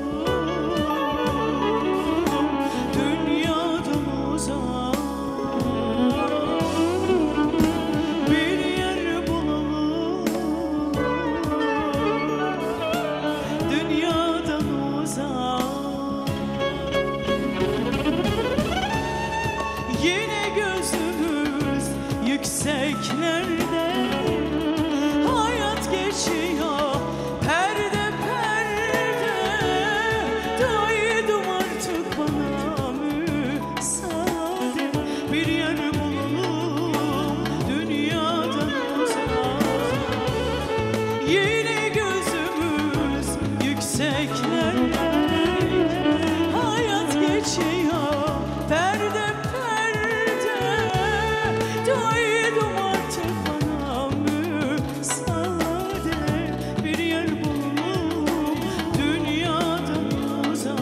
dünyadan uzak. Bir yer bulalım dünyadan uzak. Yine gözümüz yükseklerde, hayat geçiyor perde perde. Doydum artık bana müsaade, bir yer bulalım dünyadan uzak. Yine gözümüz yükseklerde, hayat geçiyor perde perde. Doydum artık bana müsaade, bir yer bulalım dünyadan uzak.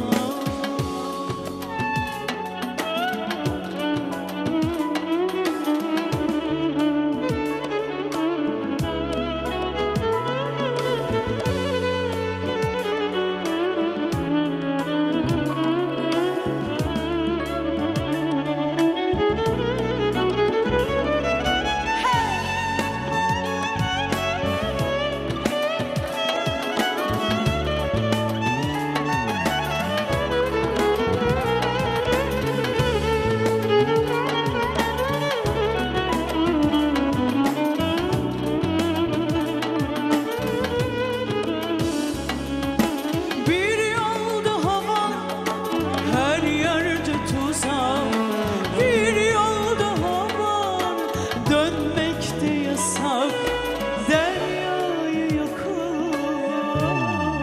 Bir yolda hava, her yerde tuzak. Bir yolda hava, dönmekte yasak. Deryayı yakın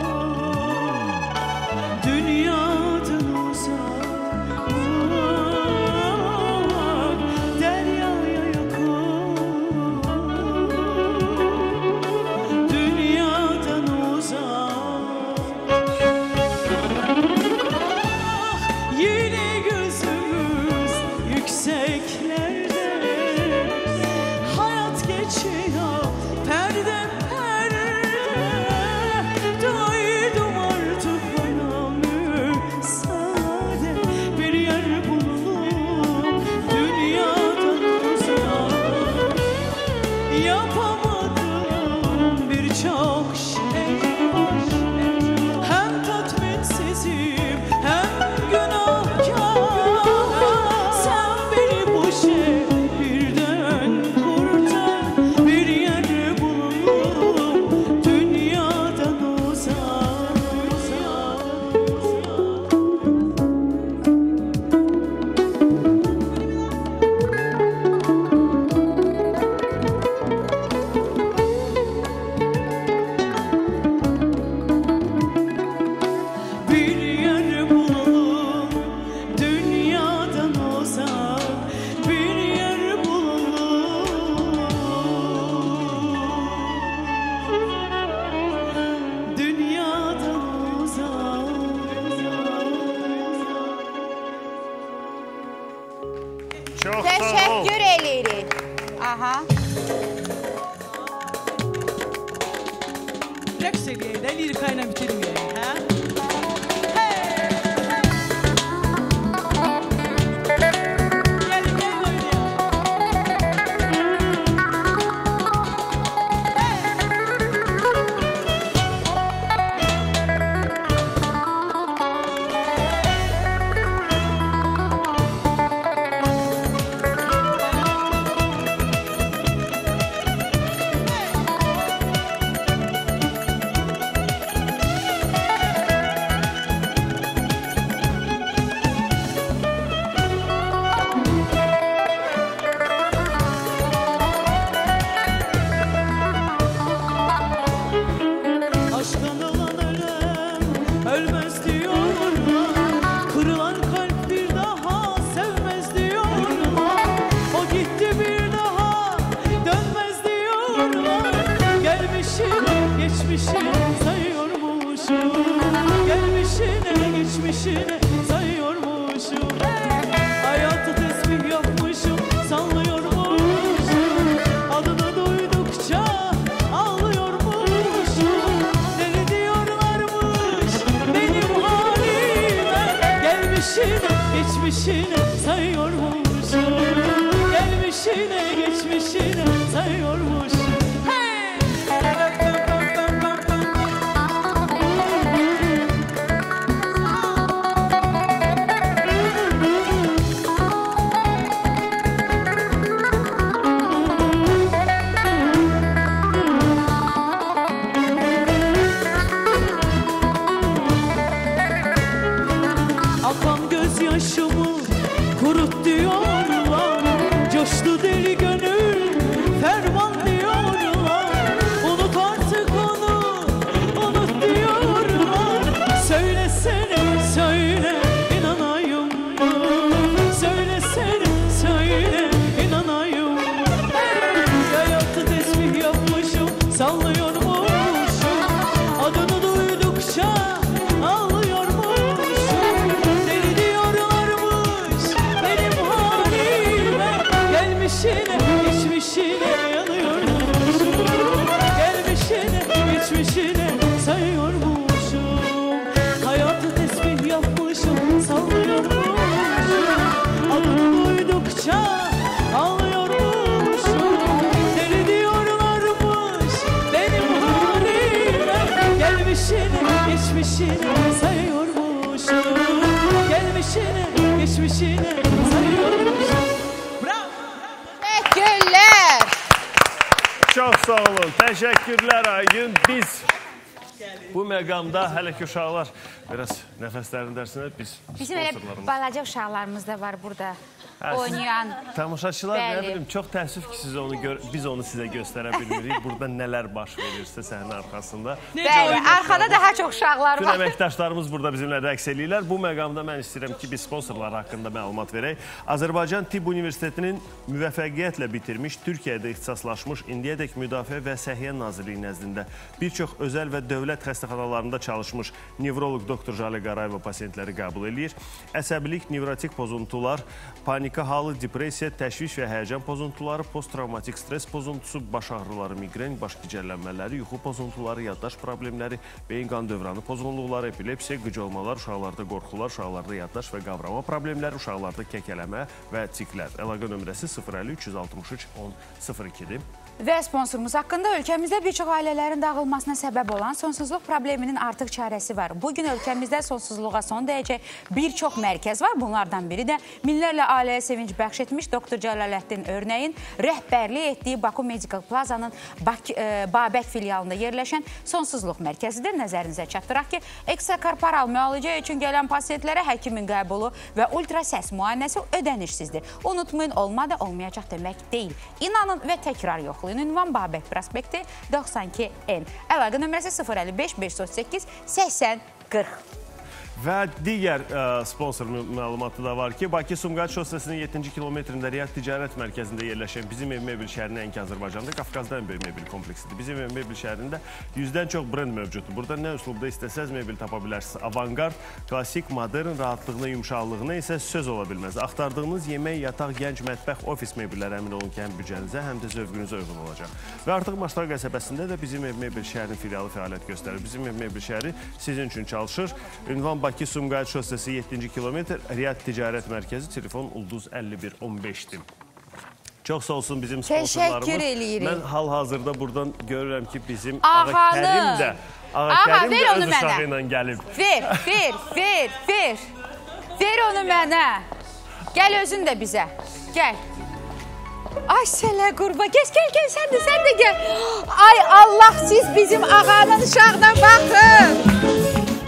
dünyadan uzak. Deryaya yakın dünyadan uzak. Yine gözümüz yükseklerde, hayat geçiyor perde perde. Doydum artık bana müsaade, bir yer bulalım dünyadan uzak. Yapamadım birçok şey var, hem tatminsizim hem günahkar. Sen beni bu şehirden kurtar, bir yer bulalım dünyadan uzak. Bir yer bulalım dünyadan uzak. Bir yer bulalım dünyadan uzak. Çox sağ ol. Təşəkkür eləyirik. Aha. Rəqs eləyək də, lirika ilə bitirməyək, hə? Gəlin, gəlin oynayaq. geçmişine sayıyormuşum. Gelmişine geçmişine sayıyormuşum. Hayatı tesbih yok. geçmişine sayıyormuşum. Gelmişine, geçmişine sayıyormuşum. Akan gözyaşımı kurut diyorlar, coştu deli gönül ferman diyorlar. Unut artık onu, unut diyorlar. Söylesene, söyle, inanayım mı? Söylesene, söyle, inanayım mı? Hayatı tesbih yapmışım, sallıyormuşum. Adını duydukça ağlıyormuşum. Deli diyorlarmış benim halime. Gelmişine, geçmişine yanıyormuşum. Gelmişine, geçmişine sayıyormuşum. Hayatı tesbih yapmışım, sallıyormuşum. Adını duydukça ağlıyormuşum. Deli diyorlarmış benim halime. Gelmişine, geçmişine sayıyormuşum. Gelmişine, geçmişine sayıyormuşum. Bravo. Teşekkürler. Çox sağ olun. Təşəkkürlər Aygün. Biz bu məqamda hələ ki uşaqlar biraz nəfəslərindərsiniz. Bizim elə balaca uşaqlarımız da var burada oynayan. Tamaşaçılar nə Bəli. bilim çox təəssüf ki biz onu sizə göstərə bilmirik. Burada nələr baş verirsə səhnə arxasında. Bəli, arxada daha çox uşaqlar Bütün var. əməkdaşlarımız burada bizimlə rəqs eləyirlər. Bu məqamda mən istəyirəm ki, biz sponsorlar haqqında məlumat verək. Azərbaycan Tibb Universitetinin müvəffəqiyyətlə bitirmiş, Türkiyədə ixtisaslaşmış, indiyədək Müdafiə və Səhiyyə Nazirliyi nəzdində bir çox özəl və dövlət xəstəxanalarında çalışmış nevroloq doktor Jalə Qarayeva pasientləri qəbul eləyir. Əsəbilik, nevrotik pozuntular, panika halı, depressiya, təşviş və həyəcan pozuntuları, post-travmatik stres pozuntusu, baş ağrıları, migren, baş gicəllənmələri, yuxu pozuntuları, yaddaş problemləri, beyin qan dövranı pozğunluqları, epilepsiya, qıcolmalar, uşaqlarda qorxular, uşaqlarda yaddaş və qavrama problemləri, uşaqlarda kəkələmə və tiklər. Əlaqə nömrəsi 050 363 1002-dir. Və sponsorumuz haqqında ölkəmizdə bir çox ailələrin dağılmasına səbəb olan sonsuzluq probleminin artıq çarəsi var. Bugün ölkəmizdə sonsuzluğa son dəyəcək bir çox mərkəz var. Bunlardan biri də minlərlə ailəyə sevinç bəxş etmiş Dr. Cəlaləddin Örnəyin rəhbərlik etdiyi Baku Medical Plaza'nın Babək filialında yerləşən sonsuzluq mərkəzidir. Nəzərinizə çatdıraq ki, ekstrakorporal müalicə üçün gələn pasientlərə həkimin qəbulu və ultrasəs müayinəsi ödənişsizdir. Unutmayın, olmadı, olmayacaq demək deyil. İnanın və təkrar yoxlayın. Ünvan Babək prospekti 92N. Əlaqə nömrəsi 055 538 80 40. Və digər sponsor məlumatı da var ki, Bakı-Sumqayıt şossesinin 7-ci kilometrində Riyad Ticarət Mərkəzində yerləşən Bizim Ev Mebel şəhərinin ən ki Azərbaycanda Qafqazda ən böyük mebel kompleksidir. Bizim Ev Mebel şəhərində 100-dən çox brend mövcuddur. Burada nə üslubda istəsəz mebel tapa bilərsiniz. Avangard, klasik, modern, rahatlığına, yumşaqlığına isə söz ola bilməz. Axtardığınız yemək, yataq, gənc, mətbəx, ofis mebelləri əmin olun ki, həm büdcənizə, həm də zövqünüzə uyğun olacaq. Və artıq Maçlar qəsəbəsində də Bizim Ev Mebel şəhərinin filialı fəaliyyət göstərir. Bizim Ev Mebel şəhəri sizin üçün çalışır. Ünvan Bakı-Sumqayıt şossesi 7-ci kilometr, Riyad Ticarət Mərkəzi, telefon ulduz 5115-dir. Çox sağ olsun bizim sponsorlarımız. Teşekkür eləyirik. Mən hal-hazırda buradan görürəm ki, bizim Ağanım. Ağa Kərim də ver onu öz mənə. uşağı ilə gəlib. Ver. Ver onu mənə. Gəl özün də bizə. Gəl. Ay sələ qurba. Gəl, sən də gəl. Ay Allah, siz bizim ağanın uşağına baxın.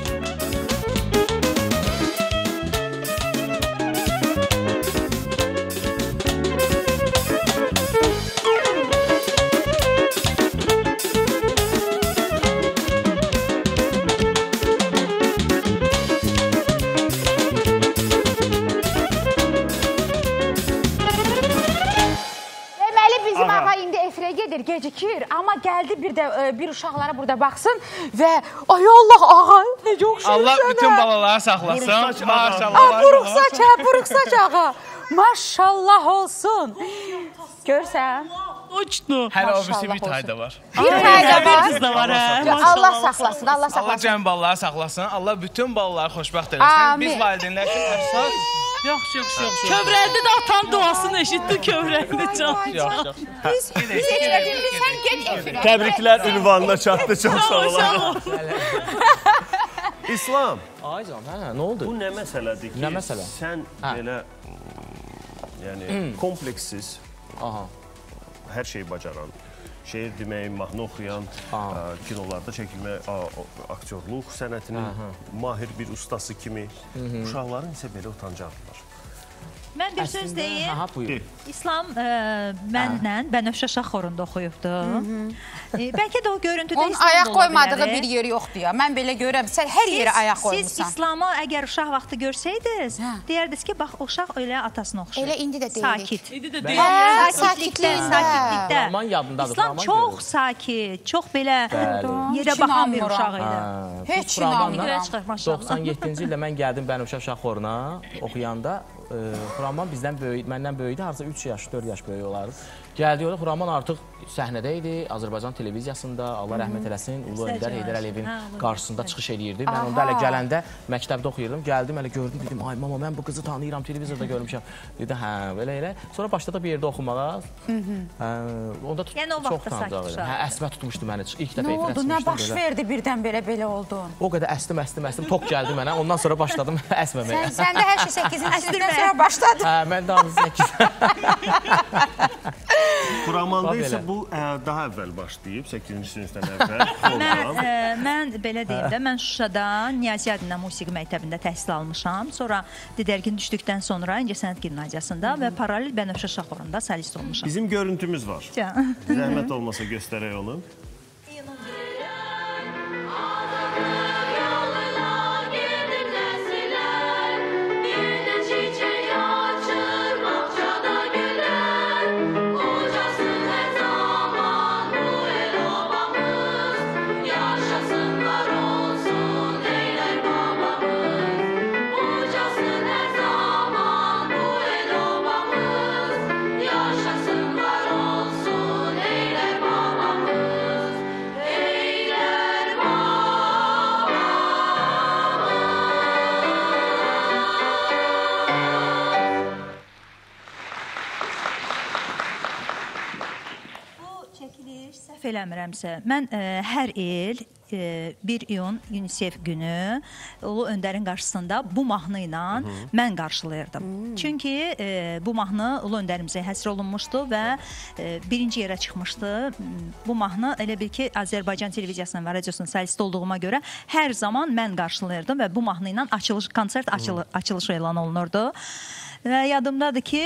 Gecikir, amma gəldi bir uşaqlara burada baxsın və ay Allah, ağa, necə oxşayır Allah sənə. bütün balaları saxlasın. Maşallah. Buruq saç ağa. Maşallah olsun. Görsən? Uçdu. Hələ o birisi bir tay da var. Bir tay da var. Qız da var, hə? Allah saxlasın, Allah Allah saxlasın. cəm balaları saxlasın. Allah bütün balaları xoşbəxt eləsin. Amin. Biz valideynlər üçün əsas. Yaxşı. Kövrəldi də atan duasını eşitdi, kövrəldi can. Biz eşitdik, sən get efirə. Təbriklər ünvanına çatdı, çox sağ olun. İslam, Ay canım, hə, nə oldu? bu nə məsələdir ki, Nə məsələ? sən belə yəni kompleksiz, Aha. hər şeyi bacaran, şeir deməyi, mahnı oxuyan, kinolarda çəkilmə, aktyorluq sənətinin mahir bir ustası kimi uşaqların isə belə utancaqdılar. Mən bir söz deyim. Aha, buyur. İslam mənlə Bənövşə Şah xorunda oxuyubdu. Bəlkə də o görüntüdə Onun İslam ayaq da ola qoymadığı bilər. bir yeri yoxdur ya. Mən belə görürəm. Sən hər yerə ayaq Siz qoymuşsan. İslamı əgər uşaq vaxtı görsəydiniz, deyərdiniz ki, bax, uşaq elə atasına oxşayır. Elə indi də deyirik. Sakit. İndi də Hə, deyir. sakitlikdə. Rahman yadındadır. İslam Rahman çox görür. sakit, çox belə yerə Heç baxan bir inanmıram. uşaq idi. Heç Rahmanla inanmıram. 97-ci ildə mən gəldim Bənövşə Şah xoruna oxuyanda Rahman bizdən böyük, məndən böyükdü, harca 3 yaş, 4 yaş böyük olardı. Gəldi orada, Rahman artıq səhnədə idi, Azərbaycan televiziyasında, Allah rəhmət eləsin, Ulu Öndər Heydər Əliyevin qarşısında çıxış eləyirdi. Mən onda hələ gələndə məktəbdə oxuyurdum, gəldim, hələ gördüm, dedim, ay mama, mən bu qızı tanıyıram, televizorda görmüşəm. Dedi, hə, belə. Sonra başladı bir yerdə oxumağa. Onda Yəni o çox vaxtda sakit tanıdıq. uşaq. Hə, əsmə tutmuşdu məni, ilk dəfə Nə efirə oldu, nə çıxmışdım baş belə. verdi birdən belə oldun? O qədər əsdim, tok gəldi mənə. Ondan sonra başladım əsməməyə. Sən də hər şey 8-ci sinifdən sonra başladın. Hə, mən də 8. Quramanda isə bu daha əvvəl başlayıb, 8-ci sinifdən əvvəl. Mən belə deyim də, mən Şuşada Niyaziyyadına musiqi məktəbində təhsil almışam. Sonra Didərgin düşdükdən sonra İncəsənət Gimnaziyasında və paralel Bənövşə Şah xorunda solist olmuşam. Bizim görüntümüz var. Zəhmət olmasa göstərək onu. Səhv eləmirəmsə, mən hər il 1 iyun UNICEF günü Ulu Öndərin qarşısında bu mahnı ilə mən qarşılayırdım. Çünki bu mahnı Ulu Öndərimizə həsr olunmuşdu və birinci yerə çıxmışdı. Bu mahnı elə bil ki, Azərbaycan televiziyasının və radiosunun solisti olduğuma görə hər zaman mən qarşılayırdım və bu mahnı ilə konsert açılışı elan olunurdu. Və yadımdadır ki,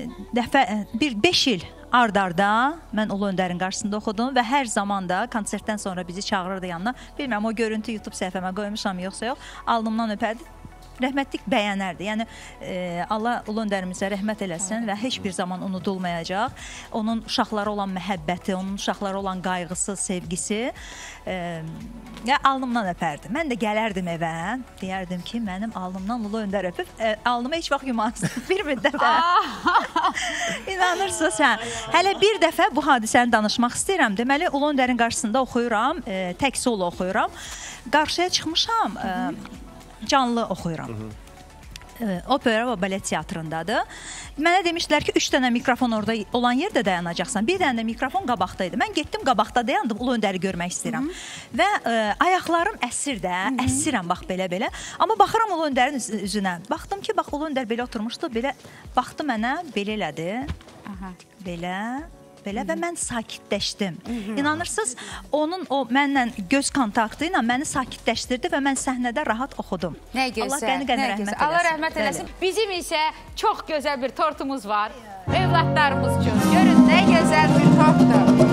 5 il ard-arda mən Ulu Öndərin qarşısında oxudum və hər zaman da konsertdən sonra bizi çağırırdı yanına. Bilmirəm, o görüntü YouTube səhifəmə qoymuşam yoxsa yox, alnımdan öpərdi. Rəhmətlik bəyənərdi. Yəni, Allah Ulu Öndərimizə rəhmət eləsin və heç bir zaman unudulmayacaq. Onun uşaqlara olan məhəbbəti, onun uşaqlara olan qayğısı, sevgisi alnımdan öpərdi. Mən də gələrdim evə, deyərdim ki, mənim alnımdan Ulu Öndər öpüb, alnımı heç vaxt yumazdım. Bir müddət. İnanırsınız sən. Hələ bir dəfə bu hadisəni danışmaq istəyirəm. Deməli, Ulu Öndərin qarşısında oxuyuram, tək solo oxuyuram. Qarşıya çıxmışam, canlı oxuyuram. Opera və balet teatrındadır. Mənə demişdilər ki, 3 dənə mikrofon orada olan yerdə dayanacaqsan. Bir dənə də mikrofon qabaqdaydı. Mən getdim qabaqda dayandım, Ulu Öndəri görmək istəyirəm. Və ayaqlarım əsir də, əsirəm bax belə-belə. Amma baxıram Ulu Öndərin üzünə. Baxdım ki, bax Ulu Öndər belə oturmuşdu, belə baxdı mənə, belə elədi. Belə və mən sakitləşdim. İnanırsınız, onun o mənlə göz kontaktı ilə məni sakitləşdirdi və mən səhnədə rahat oxudum. Nə gözəl, Allah qəni rəhmət eləsin. Allah rəhmət eləsin. Bizim isə çox gözəl bir tortumuz var. Evlatlarımız üçün. Görün, nə gözəl bir tortdur.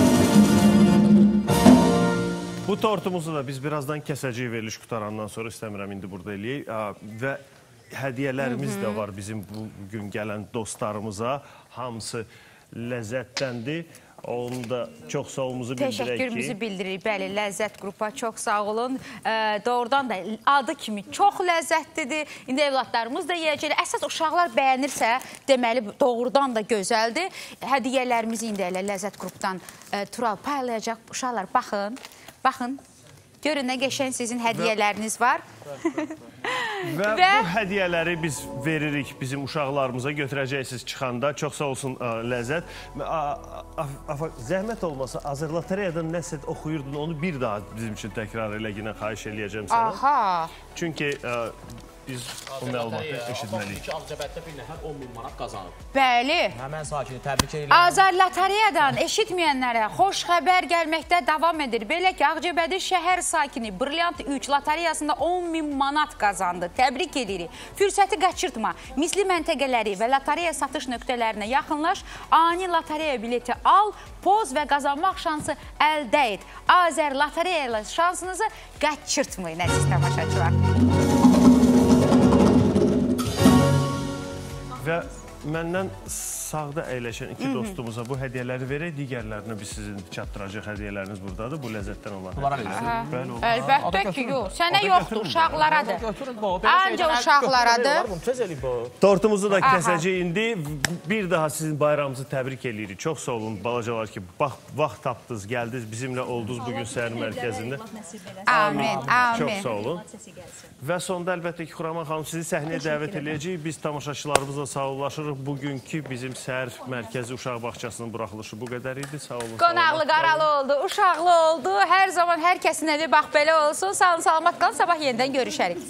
Bu tortumuzu da biz birazdan kəsəcəyik veriliş qutarandan sonra, istəmirəm indi burada eləyək. Və hədiyyələrimiz də var bizim bugün gələn dostlarımıza. Hamısı ləzzətdəndir. Onu da çox sağ olumuzu bildirək ki. Təşəkkürümüzü bildiririk. Bəli, Ləzzət qrupa çox sağ olun. Doğrudan da adı kimi çox ləzzətlidir. İndi evlatlarımız da yiyəcəklər. Əsas uşaqlar bəyənirsə, deməli doğrudan da gözəldir. Hədiyyələrimizi indi elə Ləzzət qrupdan Tural paylayacaq. Uşaqlar baxın. Baxın, görün nə qəşəng sizin hədiyyələriniz var. Və bu hədiyyələri biz veririk bizim uşaqlarımıza, götürəcəksiniz çıxanda. Çox sağ olsun Ləzzət. Zəhmət olmasa Azərlatariyadan nəsə oxuyurdun, onu bir daha bizim üçün təkrar elə yine xahiş eləyəcəm sənə. Aha. Çünki biz o məlumatı eşitməliyik. Ağcabəddə bir nəfər 10.000 manat qazanıb. Bəli. Həmən sakini təbrik edirəm. Azərlatariyadan eşitməyənlərə xoş xəbər gəlməkdə davam edir. Belə ki, Ağcabədi şəhər sakini Brilliant 3 lotariyasında 10.000 manat qazandı. Təbrik edirik. Fürsəti qaçırtma. Misli məntəqələri və lotariya satış nöqtələrinə yaxınlaş, ani lotariya bileti al, poz və qazanmaq şansı əldə et. Azərlatariya ilə şansınızı qaçırtmayın, əziz tamaşaçılar. Və məndən sağda əyləşən iki dostumuza bu hədiyyələri verək, digərlərini biz sizin çatdıracaq hədiyyələriniz buradadır, bu ləzzətdən olan. Bunlara verirsiniz. Əlbəttə ki, yox. Sənə yoxdur, uşaqlaradır. Ancaq uşaqlaradır. Tortumuzu da kəsəcək indi. Bir daha sizin bayramınızı təbrik edirik. Çox sağ olun balacalar ki, vaxt tapdınız, gəldiniz, bizimlə oldunuz bugün səhər mərkəzində. Amin, amin. Çox sağ olun. Və sonda əlbəttə ki, Xuraman xanım sizi səhnəyə dəvət edəcəyik. Biz tamaşaçılarımızla sağollaşırıq. Bugünkü bizim səhər mərkəzi uşaq bağçasının buraxılışı bu qədər idi. Sağ olun. Qonaqlı, qaralı oldu, uşaqlı oldu. Hər zaman hər kəsin evi bax belə olsun. Sağ olun, salamat qalın. Sabah yenidən görüşərik.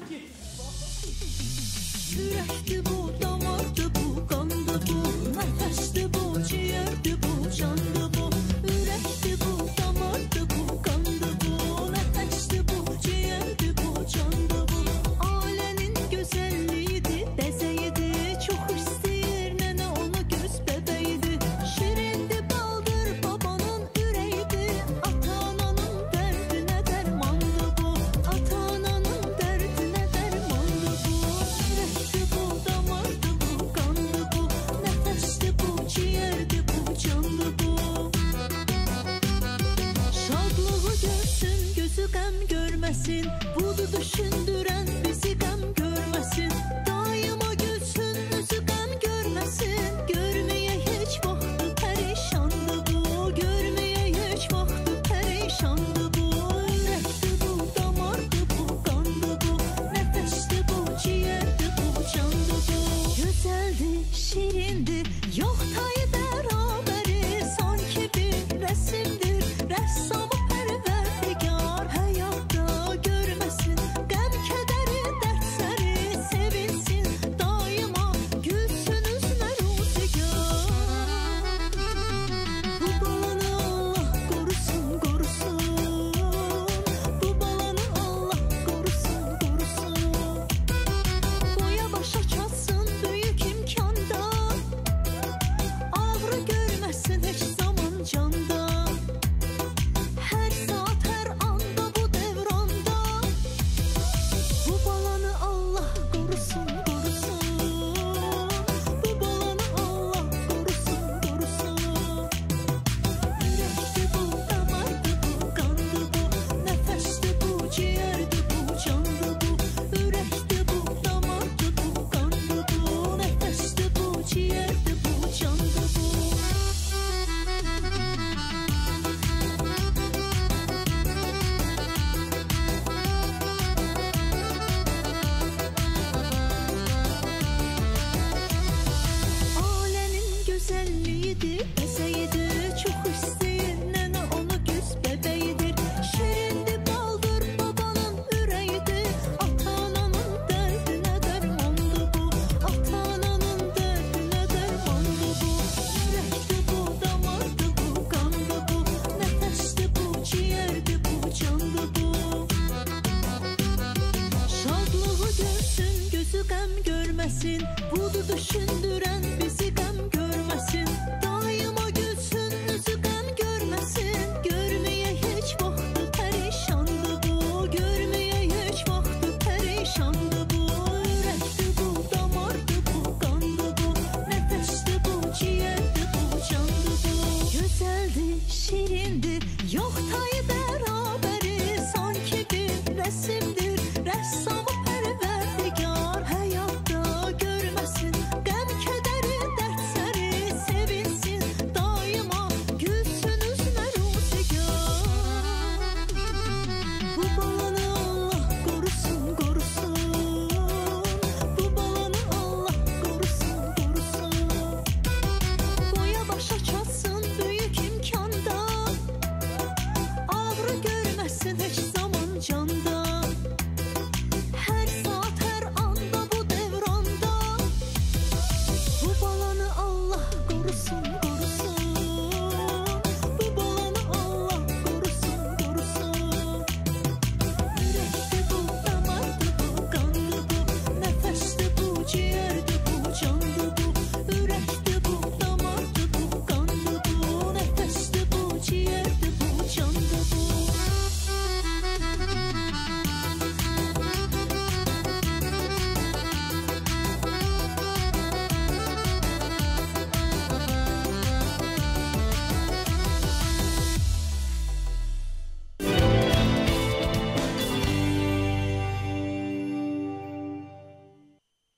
Budu düşündürən bizi qəm görməsin. Daima gülsün, üzü qəm görməsin. Görməyə heç vaxtı pərişandı bu. Görməyə heç vaxtı pərişandı bu. Ürəkdi bu, damardı bu, qandı bu. Nəfəsdi bu, ciyərdi bu, candı bu. Gözəldi, şirindi, yox tayı bərabəri. Sanki bir rəsimdir, rəssamı pərvərdigar. Həyatda görməsin qəm Bu balanı Allah qorusun, qorusun. Bu balanı Allah qorusun, qorusun. Boya başa çatsın böyük imkanda. Ağrı görməsin heç